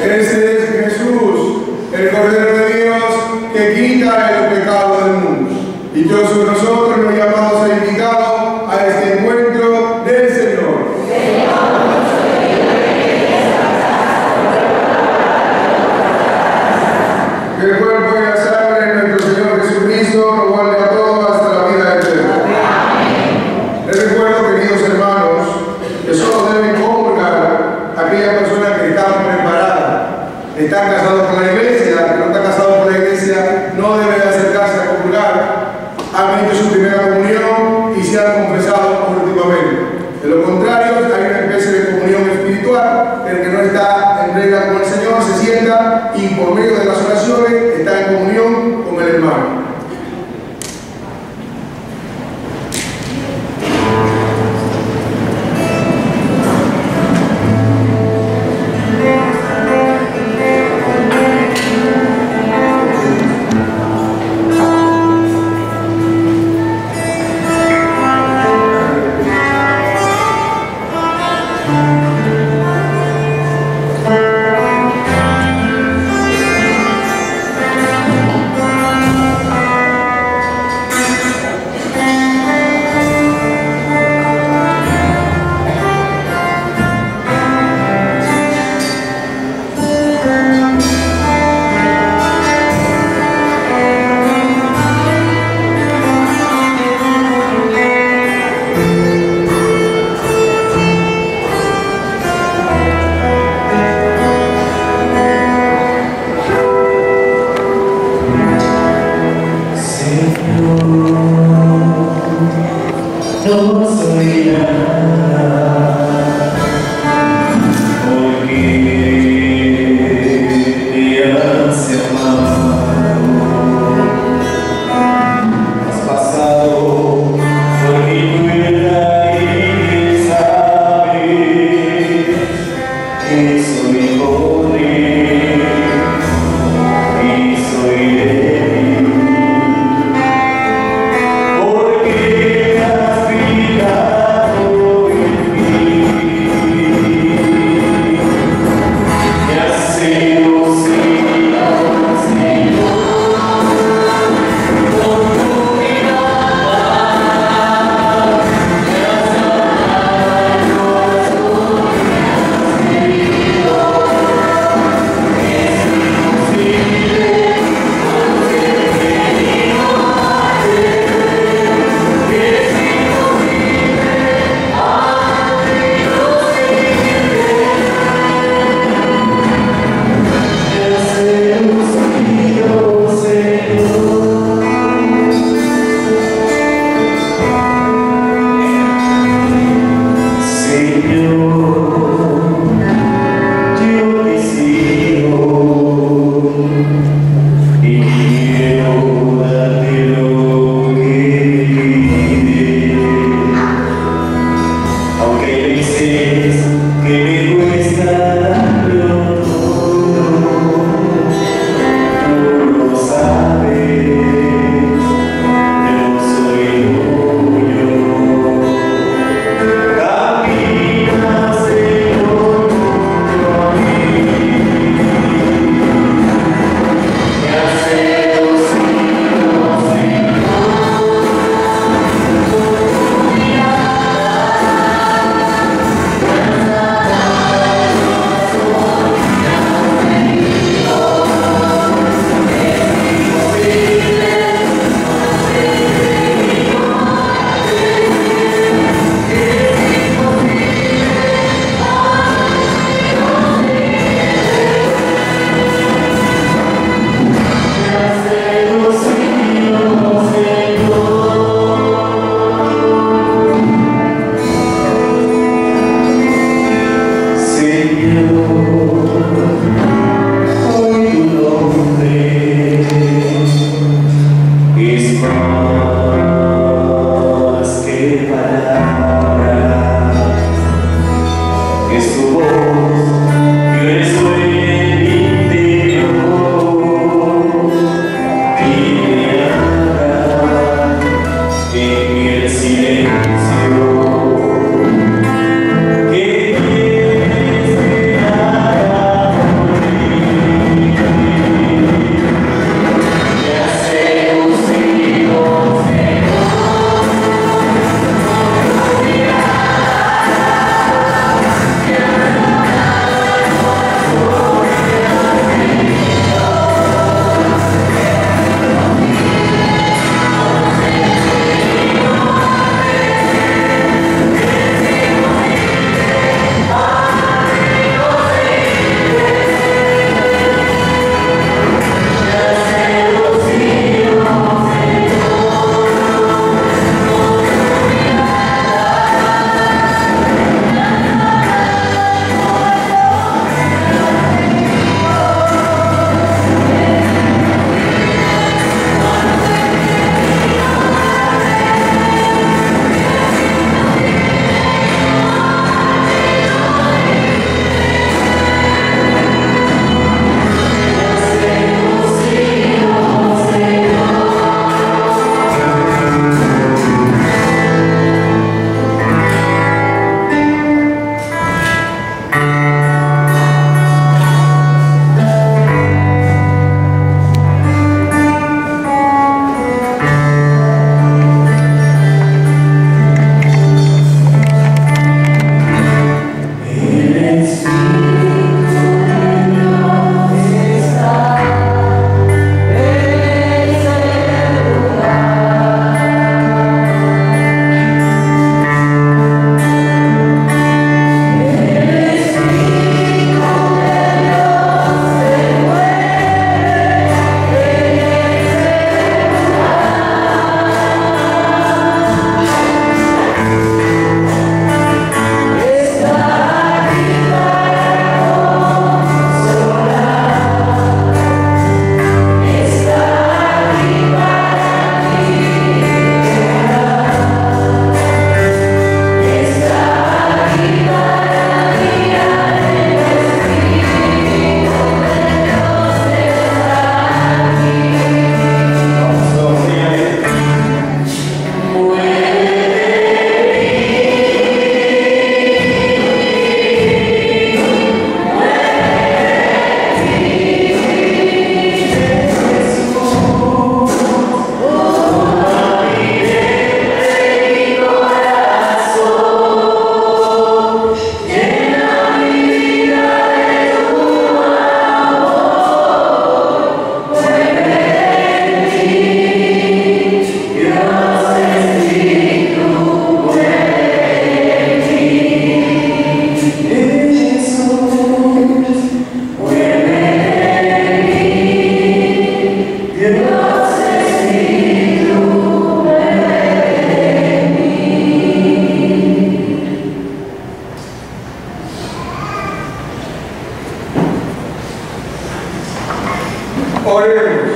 Ese es Jesús, el Cordero de Dios, que quita el pecado del mundo. Y todos nosotros nos llamamos e invitados a este encuentro del Señor. Que el cuerpo y la sangre de nuestro Señor Jesucristo nos guarde a todos hasta la vida eterna. Les recuerdo, queridos hermanos, que solo deben comulgar aquellas personas que están preparadas, están casados con la iglesia, que no está casado con la iglesia, no debe acercarse a comulgar, han hecho su primera comunión y se han confesado últimamente. De lo contrario, hay una especie de comunión espiritual. El que no está en regla con el Señor se sienta y por medio de las oraciones está en comunión con el hermano. Oremos.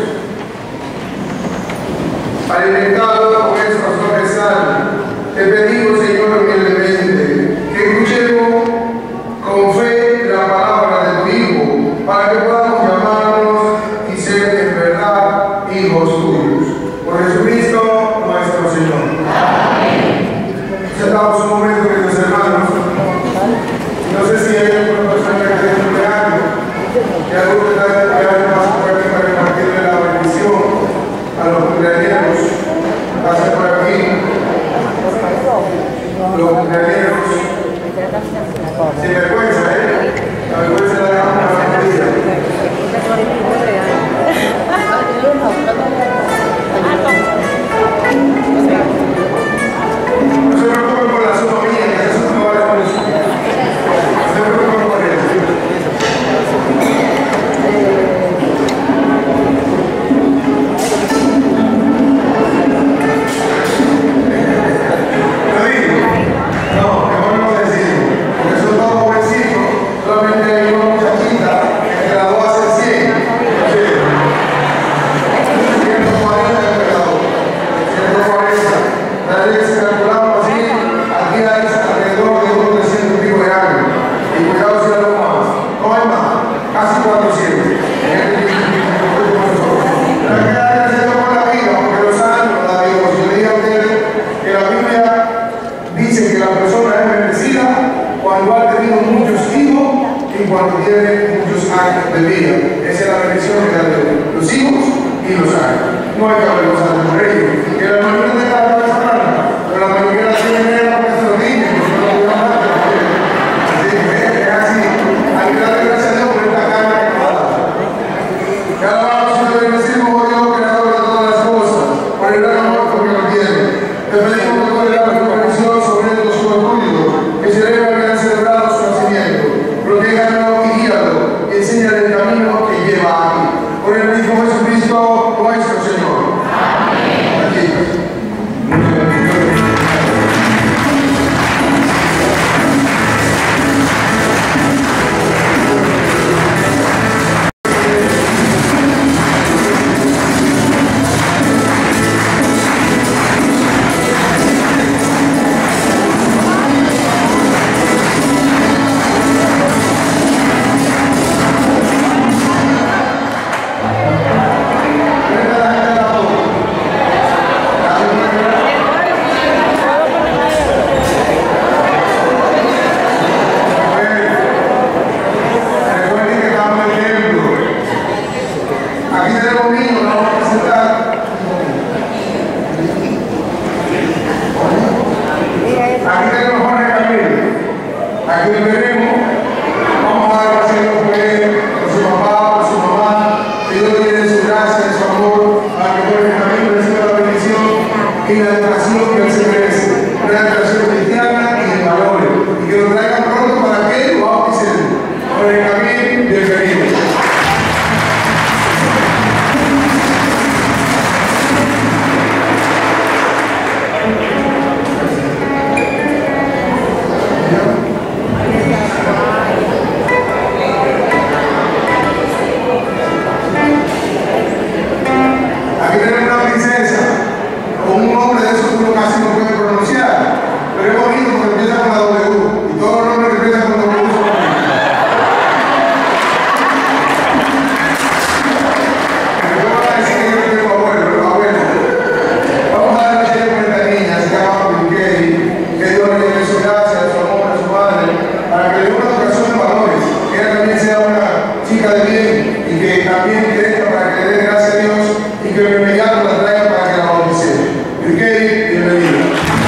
Alimentado con esta suave sal, te pedimos, Señor, humildemente, que escuchemos con fe la palabra de tu Hijo, para que podamos llamarnos y ser en verdad hijos tuyos. Por Jesucristo nuestro Señor. Amén. Sentamos un momento, queridos hermanos. No sé si hay alguna persona que esté cumpleaños, que algo que pasó por aquí para compartirle la bendición a los cumpleaños. Pase por aquí. Los cumpleaños. Sin vergüenza, la vergüenza la dejamos para la vida. No se preocupen por la suma mía, que eso no vale por eso. No se preocupen por eso. ¿Lo digo? No, mejor no decirlo, porque son todos jovencitos, solamente hay una muchachita que graduó hace 100. 140 de pecado. 140. Nadie que se calculamos así, aquí hay alrededor de unos 300 y pico de años. Y cuidado si algo más. No hay más, casi 400. Pero hay que dar gracias por la vida, porque los años, la Dios, yo le dije a ustedes que la Biblia dice que la persona es bendecida cuando ha tenido muchos hijos y cuando tiene muchos años de vida. Esa es la bendición que da Dios. Los hijos y los años. No hay que avergonzarse por ello. Que la mayoría de la cabeza blanca, pero la mayoría la tiene negra porque se lo tienen, porque no lo cuidan más. Así es así. Hay que darle gracias a Dios por esta carne que nos da. Que alabamos y te bendecimos, oh Dios, creador de todas las cosas, por el gran amor que nos tiene. Te pedimos que tú le hagas tu bendición sobre estos hijos tuyos, que celebran que han celebrado su nacimiento. Protéjanos y guíalo, y enséñale el camino que lleva a ti. Por el mismo Jesucristo nuestro Señor. Amén. Aquí. Recuerden que estamos en el templo. Aquí tenemos niños, nos vamos a presentar. Aquí tenemos a Jorge Camilo. Aquí lo tenemos. Vamos a dar gracias por él, por su papá, por su mamá. Que Dios le dé su gracia, su amor, para que Jorge Camilo reciba la bendición y la educación que él se merece. Una educación cristiana y de valores. Y que lo traigan pronto para que él lo bauticen. Jorge Camilo, bienvenido. Aquí tenemos una princesa con un nombre de esos que uno casi no puede pronunciar, pero es bonito porque empieza con la W y todos los nombres que empiezan con W son bonitos. Me voy a decir que yo no tengo abuelo, pero abuelo. Vamos a dar gracias por esta niña, se llama Pinqueri, que Dios le dé su gracia, su amor a su madre, para que le dé una educación de valores, que ella también sea una chica de bien y que también crezca para que le dé gracias a Dios y que el inmediato la traiga para que la bautice. Pinqueri, bienvenido.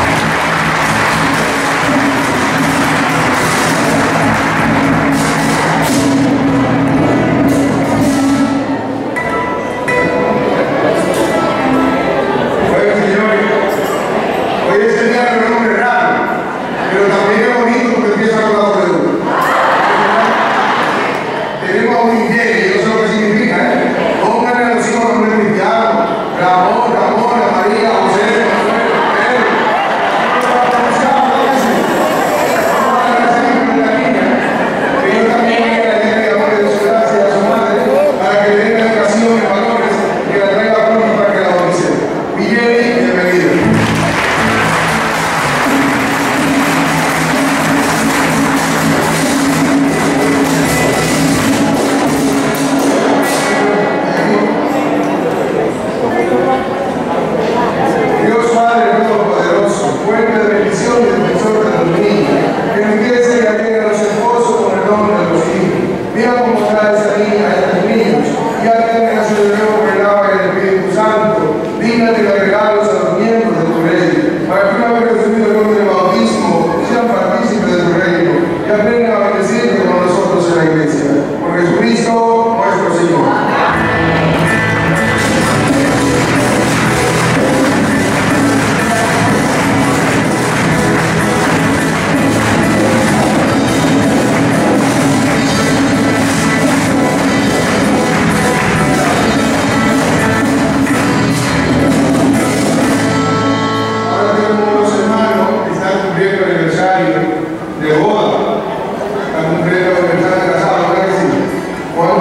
Bueno, señores, hoy es el día de los nombres raros, pero también es bonito porque empieza con la W. Tenemos a un ingeniero, yo sé lo que significa, Pónganle a los hijos nombres cristianos: Ramón, Ramona, María, José, Manuel, Pedro. Vamos a agradecer por la niña, que yo también le daré el amor de su gracia a su madre, para que le den la educación y el valor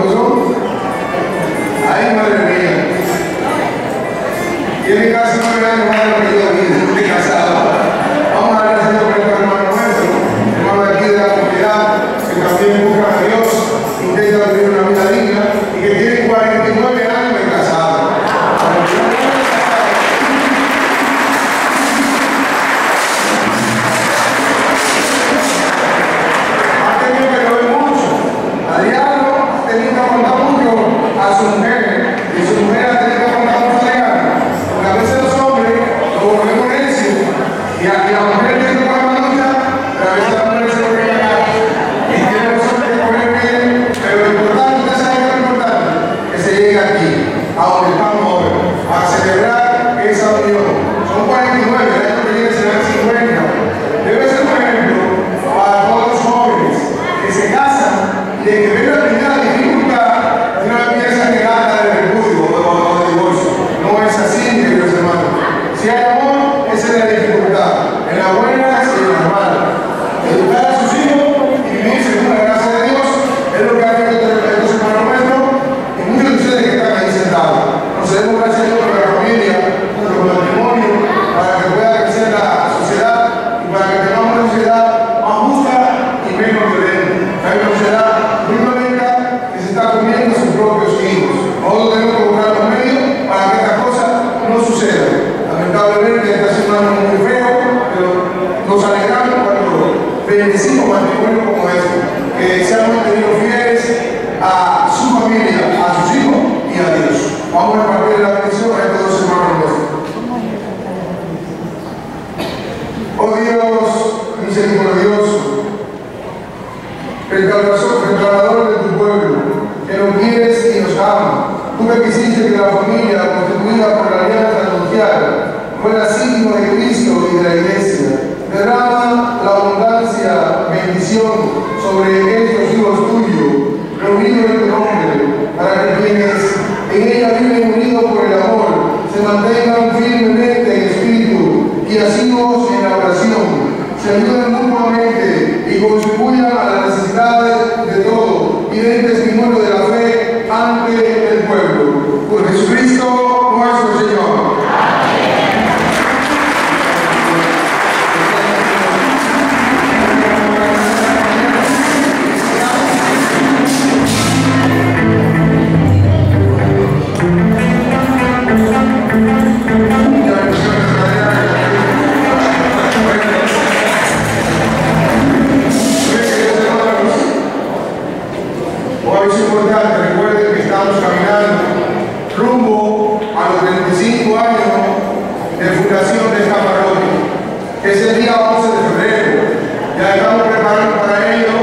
¿Cuántos son? Ay, madre mía. Tiene casi 9 años más de lo que yo aquí, estoy casado. Vamos a agradecer por el hermano nuestro, hermano de aquí de la comunidad, que también busca a Dios, intenta vivir una vida digna y que tiene 49 años de casado. Ha tenido que ver mucho. Adriano ha tenido que contar mucho a su mujer y su mujer ha tenido que contar mucho a Adriano. Porque a veces los hombres lo volvemos necios y la mujer tiene que coger la lucha, pero a veces la mujer se vuelve a la y tiene los hombres que coger bien, pero lo importante, usted sabe que lo importante, que se llegue aquí, a donde estamos hoy, a celebrar esa unión. Son 49, el año que viene serán 50. Debe ser un ejemplo para todos los jóvenes que se casan y de que ven la primera dificultad, no empiezan a gata de repudio o de divorcio. No es así, queridos hermanos. Si hay amor, esa es la dificultad. En la buena y en la mala. Educar a sus hijos y vivir según la gracia de Dios es lo que ha hecho estos hermanos nuestros y muchos de ustedes que están ahí sentados. Nos debemos gracias a Dios por la familia, por el matrimonio, para que pueda crecer la sociedad y para que tengamos una sociedad más justa y menos violenta. Hay una sociedad muy violenta que se está comiendo a sus propios hijos. Nosotros tenemos que buscar los medios para que estas cosas no sucedan. Lamentablemente está siendo un año muy feo, pero nos alegramos cuando bendecimos matrimonios como este, que se han mantenido fieles a su familia, a sus hijos y a Dios. Vamos a partir de la bendición a estos dos hermanos nuestros. Oh Dios, misericordioso, restaurador de tu pueblo, que nos quieres y nos ama. Tú que quisiste que la familia constituida por la alianza anunciada fuera signo de Cristo y de la Iglesia. Derrama la abundancia, bendición sobre estos hijos tuyos, reunidos en tu nombre, para que quienes en ella viven unidos por el amor, se mantengan firmemente en espíritu y asiduos en la oración, se ayuden mutuamente y contribuyan a las necesidades de todos y den testimonio de la fe ante el pueblo. Por Jesucristo nuestro Señor. Hoy es importante, recuerden que estamos caminando rumbo a los 25 años de fundación de esta parroquia, que es el día 11 de febrero. Ya estamos preparando para ello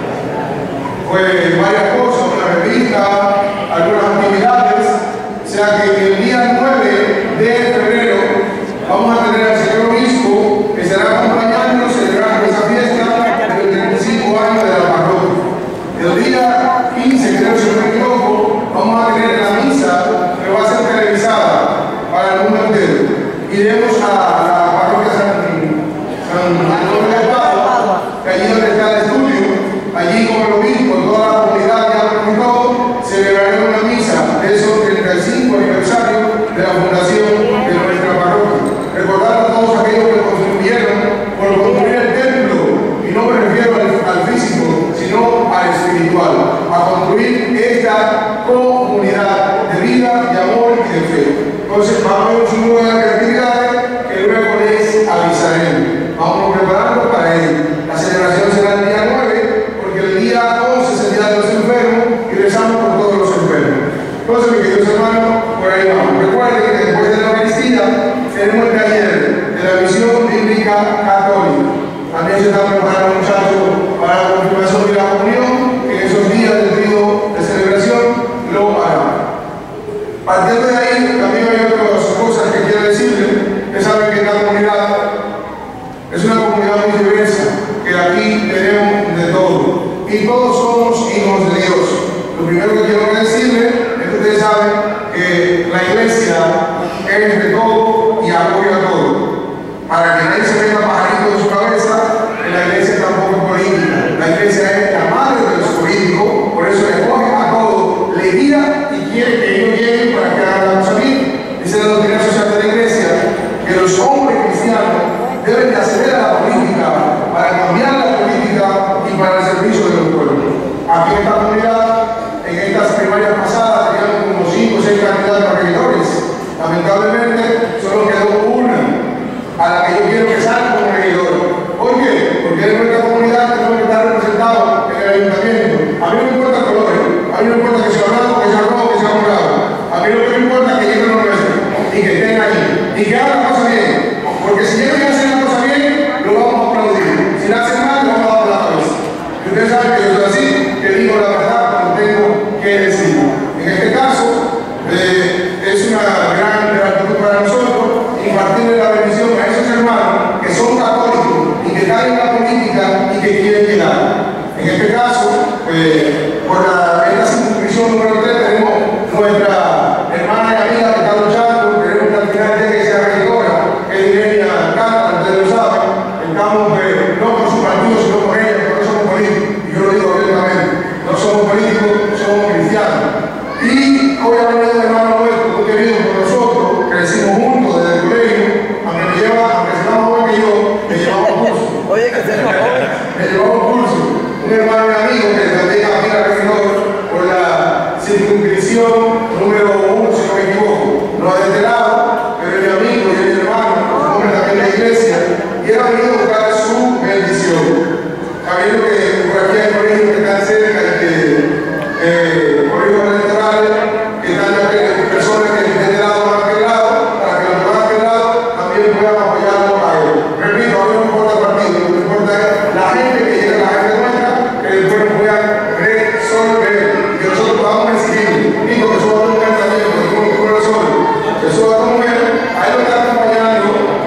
pues varias cosas, una revista, algunas actividades, o sea que el día 9 de febrero vamos a tener al señor obispo que estará acompañándonos celebrando esa fiesta de los 35 años de la parroquia. El día 15, creo que si no me equivoco, vamos a tener la misa que va a ser televisada para el mundo entero. Iremos a la parroquia San Antonio de Padua, que allí donde está el estudio, allí con el obispo, toda la comunidad, ya y todo, celebraremos una misa de esos 35 aniversarios de la fundación de nuestra parroquia. Recordar a todos aquellos que contribuyeron por construir el templo, y no me refiero al físico, sino al espiritual, a construir esta comunidad de vida, de amor y de fe. Entonces vamos a ver un número de actividades que luego les avisaremos. Vamos preparando para ello. La celebración será el día 9, porque el día 11 es el día de los enfermos y rezamos por todos los enfermos. Entonces, mis queridos hermanos, por ahí vamos. Recuerden que después de la Eucaristía tenemos el taller de la misión bíblica católica. También se están preparando muchachos para la confirmación y la comunión, que en esos días del trío de celebración lo harán. Partiendo de ahí, también hay otras cosas que quiero decirles. Ustedes saben que esta comunidad es una comunidad muy diversa, que aquí tenemos de todo. Y todos somos hijos de Dios. Lo primero que quiero decirles es que ustedes saben que la iglesia es de todo y apoya a todo. Para que nadie se venga pajarito de su cabeza, que la iglesia tampoco es política. La iglesia es la más hoy ha venido un hermano nuestro, muy querido por nosotros, crecimos juntos desde el colegio, aunque se más joven que yo, me llevaba un curso. Oye, que se lo Me llevaba un curso. Un hermano y amigo que también aquí la regidor por la circunscripción número 1, si no me equivoco. No es de este lado, pero es mi amigo y es mi hermano, un hombre también de la iglesia, y él ha venido a buscar su bendición. Sabiendo que por aquí hay colegios que están cerca y que colegios electorales que están personas que estén de lado van a aquel lado, para que los que van a aquel lado también puedan apoyarlo a él. Repito, a mí no me importa el partido, lo que me importa es la gente que llega, la gente nuestra, que después puedan resolver, que nosotros podamos recibir. Digo que suba a tu mujer también, porque como tú no resuelves, que suba a tu mujer, a él lo está acompañando.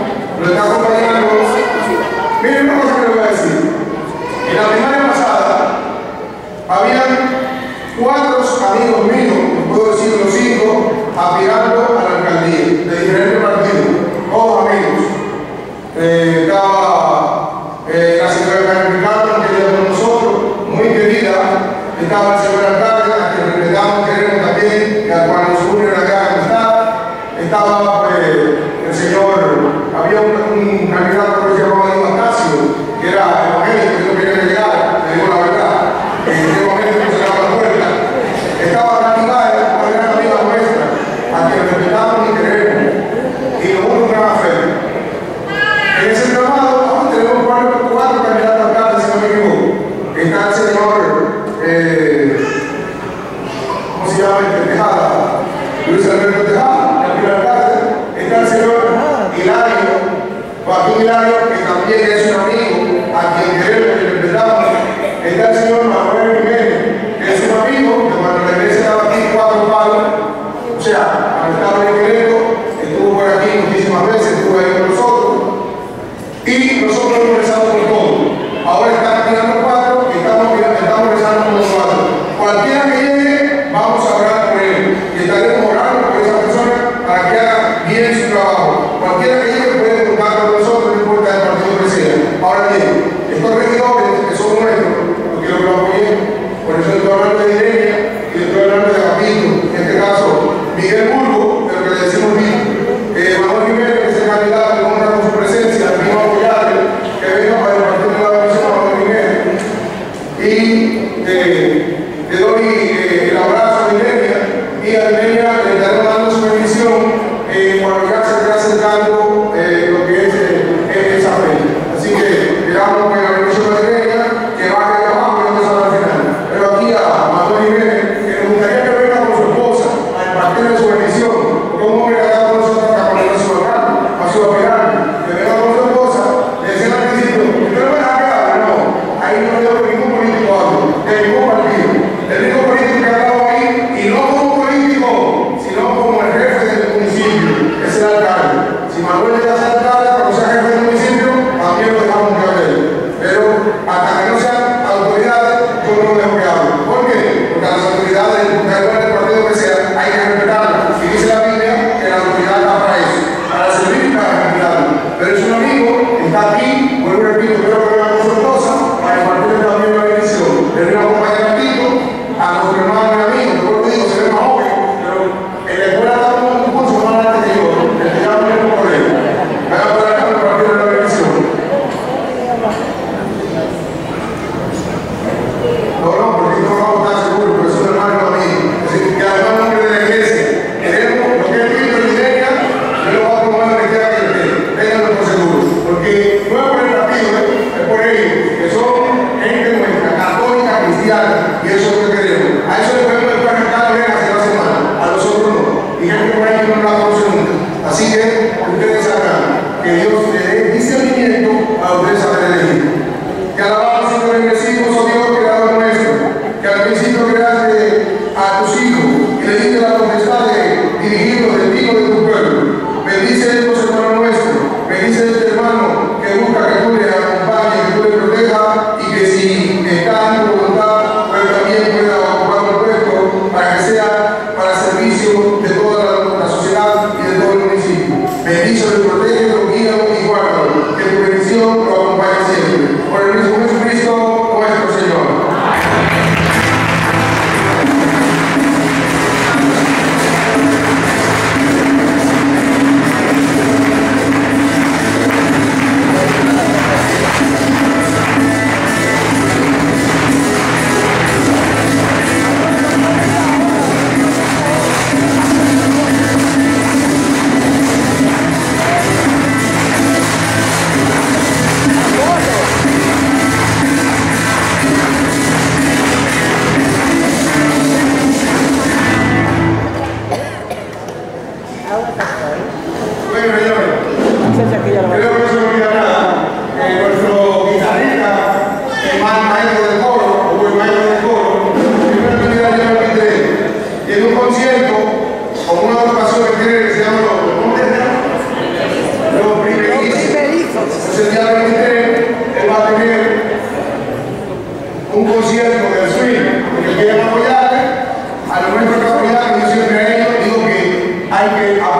Miren una cosa que le voy a decir. En la primaria pasada, habían 4 amigos míos, puedo decir los 5, aspirando a la alcaldía, de diferentes partidos, todos amigos. Estaba la señora Carmen Ricardo, que quería con nosotros, muy querida. Estaba el señor alcalde, a quien respetamos, queremos también, y al cual nos une la gran amistad. Estaba el señor, había un candidato que se llamaba Iván Casio, que era evangélico, que no quería llegar, le digo la verdad, evangélico se daba la puerta. Estaba Ranibay, una gran amiga nuestra, a quien respetamos y queremos, y lo uno gran afecto. En ese llamado, aún tenemos 4 candidatos a alcalde, si no me equivoco. Está el señor, ¿cómo se llama? Tejada, Luis Alberto Tejada, el primer alcalde. Está el señor Hilario, Joaquín Hilario, que también es un amigo, a quien queremos y respetamos. Está el señor Manuel Jiménez, que es un amigo, que cuando la iglesia estaba aquí 4 palos, o sea, cuando estaba en Querétaro, estuvo por aquí muchísimas veces, estuvo ahí con nosotros, y nosotros hemos rezado por todo. Ahora están tirando 4 y estamos rezando por los 4. Cualquiera que llegue, vamos a orar por él, y estaremos orando por esa persona para que haga bien su trabajo. Cualquiera que llegue puede contar con nosotros, no importa el partido que sea. Ahora bien, estos regidores que son nuestros, no quiero que lo apoyen, por eso estoy hablando de Irenia y estoy hablando de Capito, en este caso Miguel Burgo, pero que le decimos bien, Manuel Jiménez, que es el candidato, que honra con su presencia, vino a apoyarle, que venga para el partido de la bendición a Manuel Jiménez. Y le doy el abrazo a Irenia, y a Irenia concierto con una agrupación que tiene que se llama Los Primerizos. Entonces el día 23 él va a tener un concierto del swing, porque quieren apoyarle, a los nuestros que apoyarle, yo siempre a ellos digo que hay que